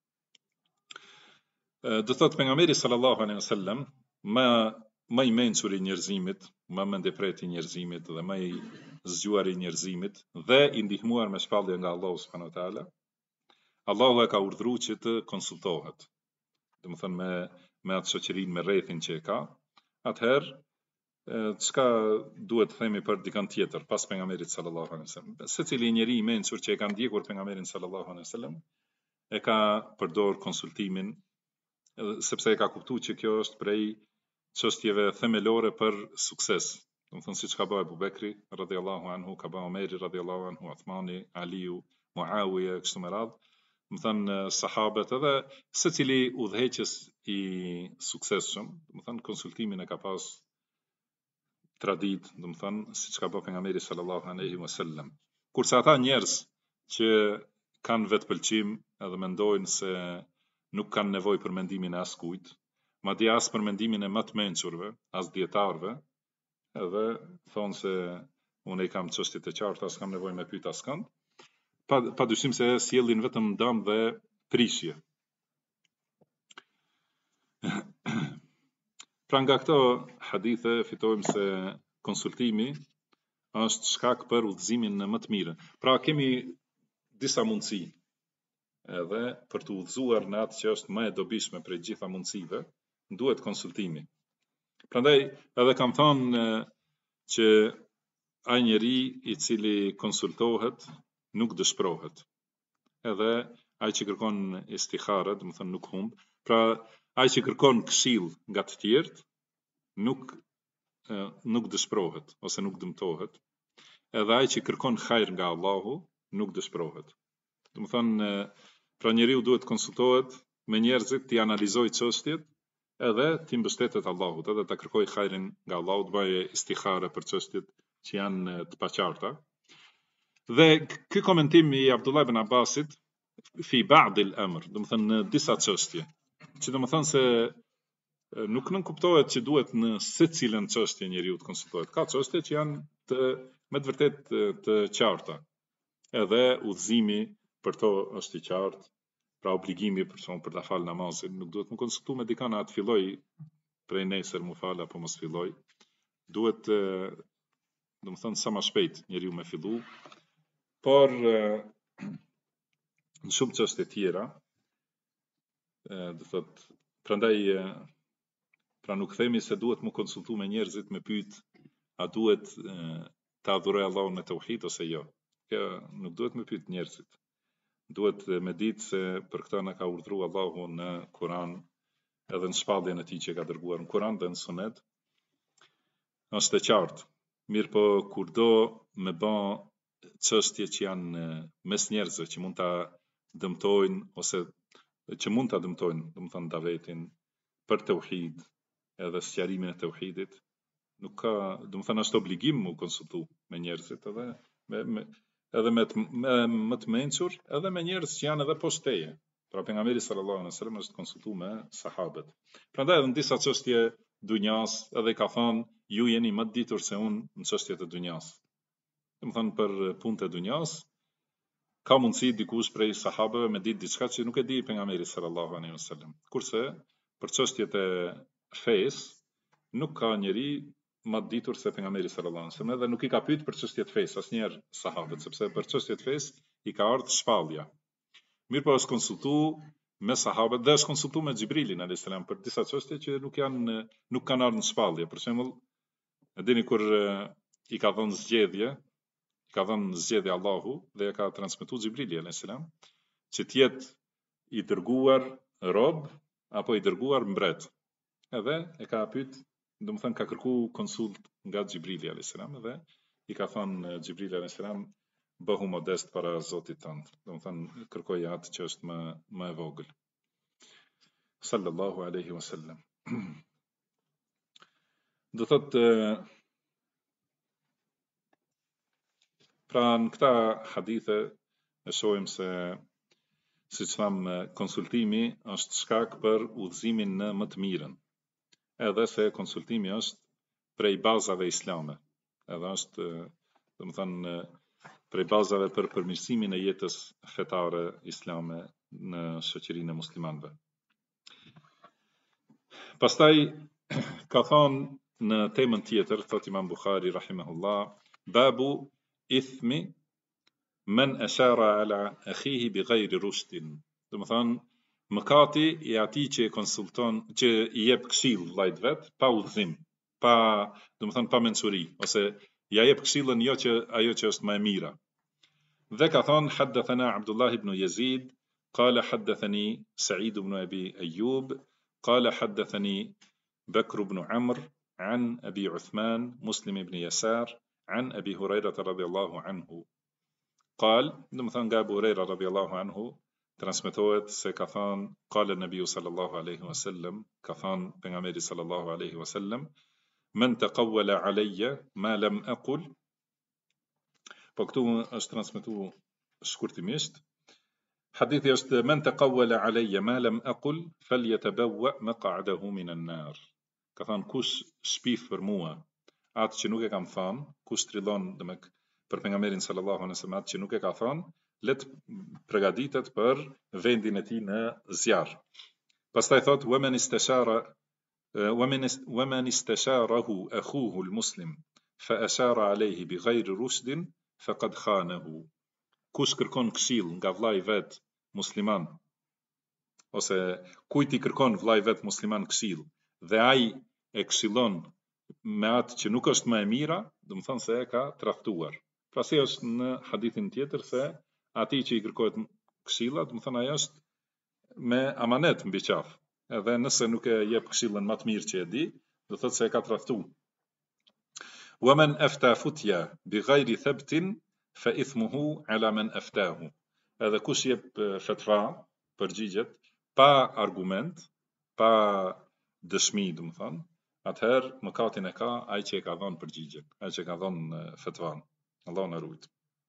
Do thotë pejgamberi sallallahu alaihi wasallam më i mençur i njerëzimit, më mendepret i njerëzimit dhe më i zgjuar i njerëzimit dhe i ndihmuar me shpallje nga Allahu subhanahu wa taala. Allahu e ka urdhëruar që të konsultohet. Do të thënë me atë shoqërinë, me rrethin që e ka. Atëherë çka duhet të themi për dikën tjetër pas pejgamberit sallallahu alaihi wasallam? Secili njeri i mençur që e ka ndjekur pejgamberin sallallahu alaihi wasallam e ka përdor konsultimin, sepse e ka kuptuar që kjo është prej çështjeve themelore për sukses. Do të thënë siç ka bërë Abu Bekri radhiyallahu anhu, ka bërë Omeri radhiyallahu anhu, Uthmani, Aliu, Muawiya, kështu me radhë. Do të thënë sahabët edhe secili udhëheqës i suksesshëm, do të thënë konsultimin e ka pas tradit, do të thënë siç ka bërë pejgamberi sallallahu alaihi wasallam. Kurse ata njerëz që kanë vetpëlqim edhe mendojnë se nuk kanë nevojë për mendimin e askujt, madje as për mendimin e më të mençurve, as dietarëve, edhe thonë se unë i kam çështjet e qarta, as kam nevojë me pyet askënd, pa dyshim se sjellin vetëm dëm dhe prishje. Pra nga këto hadithe fitojmë se konsultimi është shkak për udhëzimin në më të mirën. Pra kemi disa mundësi edhe për të udhëzuar në atë që është më e dobishme prej gjitha mundësive, duhet konsultimi. Prandaj edhe kam thënë që ai njeri i cili konsultohet nuk dëshpërohet. Edhe ai që kërkon istikhare, do të thënë nuk humb. Pra ai që kërkon këshill nga të tjerët nuk dëshpërohet ose nuk dëmtohet. Edhe ai që kërkon hajër nga Allahu nuk dëshpërohet. Do të thënë pra njeriu duhet konsultohet me njerëzit, të analizojë çështjet edhe të mbështetet Allahut, edhe ta kërkoj hajrin nga Allahu, të bëjë istikhare për çështjet që janë të paqarta. Dhe ky komentim i Abdullah ibn Abbasit fi ba'd al-amr, do të thënë në disa çështje, që do të thënë se nuk nënkuptohet që duhet në secilën çështje njeriu të konsultohet. Ka çështje që janë me të vërtet të qarta. Edhe udhëzimi për to është i qartë. Pra obligimi për ta fal namazin, nuk duhet më konsultu me dikana atë filloj prej nesër më fal apo mos filloj. Duhet do të thënë sa më shpejt njeriu me fillu. Por në shumë çështje tjera, do thotë, prandaj pra nuk themi se duhet më konsultu me njerëzit me pyet a duhet ta adhuroj Allahun me tauhid ose jo. Kjo nuk duhet më pyet njerëzit. Duhet me ditë se për këtë na ka urdhëruar Allahu në Kur'an, edhe në shpalljen e tij që ka dërguar në Kur'an dhe në Sunet. Është e qartë. Mirë po kur do me bë çështje që janë mes njerëzve që mund ta dëmtojnë ose që mund ta dëmtojnë, domethënë davetin për tauhid edhe sqarimin e tauhidit, nuk ka, domethënë është obligim mu konsultu me njerëzit edhe më të mençur, edhe me njerëz që janë edhe poshtë teje. Pra pejgamberi sallallahu alaihi wasallam është konsultuar me sahabët. Prandaj edhe në disa çështje dunjas edhe ka thënë ju jeni më të ditur se unë në çështjet e dunjas. Domethënë për punët e dunjas ka mundësi dikush prej sahabëve me ditë diçka që nuk e di pejgamberi sallallahu alaihi wasallam. Kurse për çështjet e fesë nuk ka njeri më të ditur se pejgamberi sallallahu alaihi wasallam, edhe nuk i ka pyet për çështjet e fesë asnjëherë sahabët, sepse për çështjet e fesë i ka ardhur shpallja. Mirë po është konsultu me sahabët dhe është konsultu me Xhibrilin alayhis salam për disa çështje që nuk kanë ardhur në shpallje. Për shembull, e dini kur i ka dhënë zgjedhje Allahu dhe e ka transmetuar Xhibrili alayhis salam që të jetë i dërguar rob apo i dërguar mbret. Edhe e ka pyet, domethënë ka kërku konsult nga Xhibrili alayhis salam dhe i ka thënë Xhibrili alayhis salam bëhu modest para Zotit tënd. Domethënë kërkoj atë që është më e vogël. Sallallahu alaihi wasallam. Do thotë pra në këta hadithe e shohim se siç tham konsultimi është shkak për udhëzimin në më të mirën. Edhe se konsultimi është prej bazave islame. Edhe është, domethënë, prej bazave për përmirësimin e jetës fetare islame në shoqërinë e muslimanëve. Pastaj ka thonë në temën tjetër, thot Imam Buhari rahimahullah, babu ithmi men ashara ala akhihi bighayri rushdin. Domethënë mëkati i atij që konsulton, që i jep këshill vllajt vet pa udhëzim, domethënë pa mençuri, ose ja jep këshillën jo që ajo që është më e mira. Dhe ka thonë haddathana Abdullah ibn Yazid, qala haddathani Sa'id ibn Abi Ayyub, qala haddathani Bakr ibn Amr an Abi Uthman Muslim ibn Yasar an Abi Hurairah radhiyallahu anhu. قال domethënë nga Abu Huraira radhiyallahu anhu transmetohet se ka thënë qala nabiu sallallahu alaihi wasallam, ka thënë pejgamberi sallallahu alaihi wasallam, man taqawwala alayya ma lam aqul. Po këtu është transmetuar shkurtimisht. Hadithi është man taqawwala alayya ma lam aqul falyatabawwa maq'adahu min an-nar. Ka thënë kush shpif për mua atë që nuk e kam thënë, kush trillon domethënë për pejgamberin sallallahu alaihi wasallam që nuk e ka thënë, le të përgatitet për vendin e tij në zjarr. Pastaj thot wa man istasharahu akhuhu al-muslim fa ashara alayhi bighayri rushdin faqad khanahu. Kush kërkon këshill nga vllai vet musliman, ose kujt i kërkon vllai vet musliman këshill dhe ai e këshillon me atë që nuk është më e mira, domethënë se e ka tradhtuar. Pra si është në hadithin tjetër se atij që i kërkohet këshilla, domethënë ai është me amanet mbi qaf. Edhe nëse nuk e jep këshillën më të mirë që e di, do thotë se e ka tradhtuar. Wa man afta futya bighayri thabtin fa ithmuhu ala man aftahu. Edhe kush jep fatva, përgjigjet pa argument, pa dëshmi, domethënë, atëherë mëkatin e ka ai që e ka dhënë përgjigjen, ai që ka dhënë fatvan. Allah në rujt.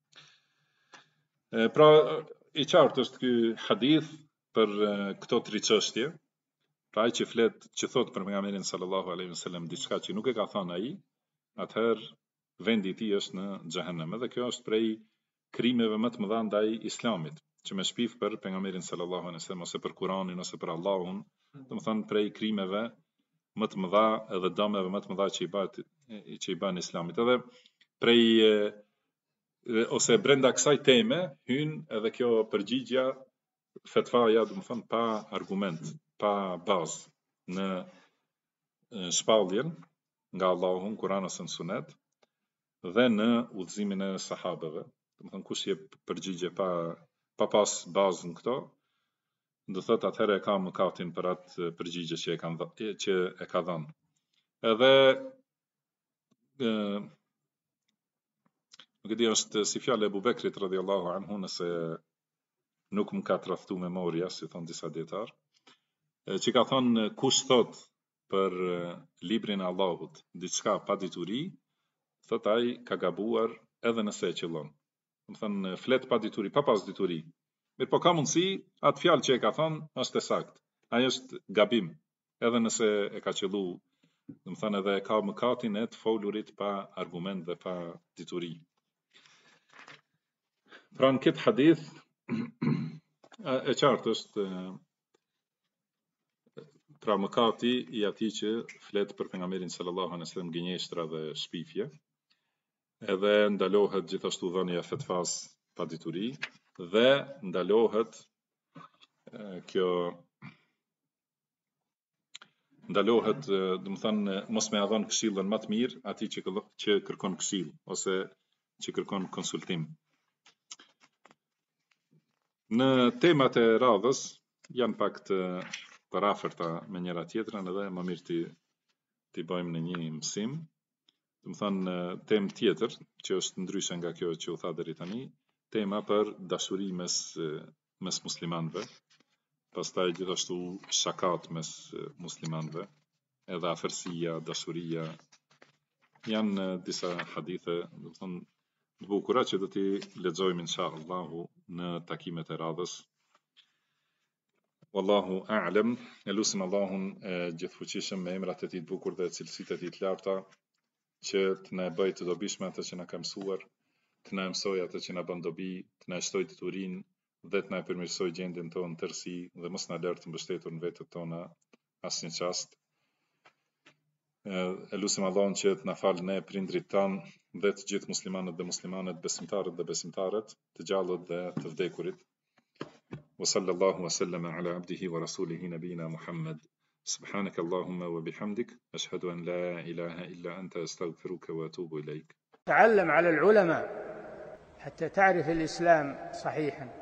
Pra, i qartë është ky hadith për këto tri çështje. Pra ai që flet, që thot për pejgamberin sallallahu alaihi wasallam diçka që nuk e ka thënë ai, atëherë vendi i tij është në xhehenem. Edhe kjo është prej krimeve më të mëdha ndaj islamit, që me shpif për pejgamberin sallallahu alaihi wasallam ose për Kur'anin ose për Allahun, domethënë prej krimeve më të mëdha edhe dëmeve më të mëdha që i bën islamit. Edhe prej ose brenda kësaj teme hyn edhe kjo përgjigja fetvaja, domethënë pa argument, pa bazë në shpalljen nga Allahu, Kur'an ose Sunet dhe në udhëzimin e sahabeve. Domethënë kush jep përgjigje pa pas bazë në këto, do thotë atëherë e ka mëkatin për atë përgjigje që e ka dhënë. Edhe Nuk e di është si fjalë e Abu Bekrit radhiyallahu anhu, nëse nuk më ka tradhtu memoria, si thon disa dietar, që ka thonë kush thot për librin e Allahut diçka pa dituri, thot ai ka gabuar edhe nëse e qëllon. Do të thënë flet pa dituri, pa pas dituri. Mirë, po ka mundësi atë fjalë që e ka thonë është e saktë. Ai është gabim, edhe nëse e ka qellu, do të thënë edhe ka mëkatin e të folurit pa argument dhe pa dituri. Pra në këtë hadith e qartë është pra mëkati i atij që flet për pejgamberin sallallahu alaihi wasallam gënjeshtra dhe shpifje, edhe ndalohet gjithashtu dhënia fetvas pa dituri, dhe ndalohet do të thënë mos me dhënë këshillën më të mirë atij që kërkon këshill ose që kërkon konsultim. Në temat e radhës janë pak të parafërta me njëra tjetrën, edhe më mirë ti bëjmë në një mësim. Do të thënë temë tjetër që është ndryshe nga kjo që u tha deri tani, tema për dashuri mes muslimanëve, pastaj gjithashtu shakat mes muslimanëve, edhe afërsia, dashuria. Janë disa hadithe, do të thënë të bukura që do t'i lexojmë inshallahu në takimet e radhës. Wallahu a'lam. E lutim Allahun e gjithfuqishëm me emrat e tij të bukur dhe cilësitë e tij të larta që të na bëjë të dobishme atë që na ka mësuar, të na mësojë atë që na bën dobi, të na shtojë diturinë dhe të na përmirësojë gjendjen tonë tërësi dhe mos na lërë të mbështetur në vetët tona asnjë çast. E lutim Allahun që të na falë ne prindrit tanë dhe të gjithë muslimanët dhe muslimanet, besimtarët dhe besimtarët, të gjallët dhe të vdekurit. Wa sallallahu wa sallama ala abdihi wa rasulihi nabina Muhammad. سبحانك اللهم وبحمدك أشهد أن لا إله إلا أنت أستغفرك وأتوب إليك. تعلم على العلماء حتى تعرف الإسلام صحيحا.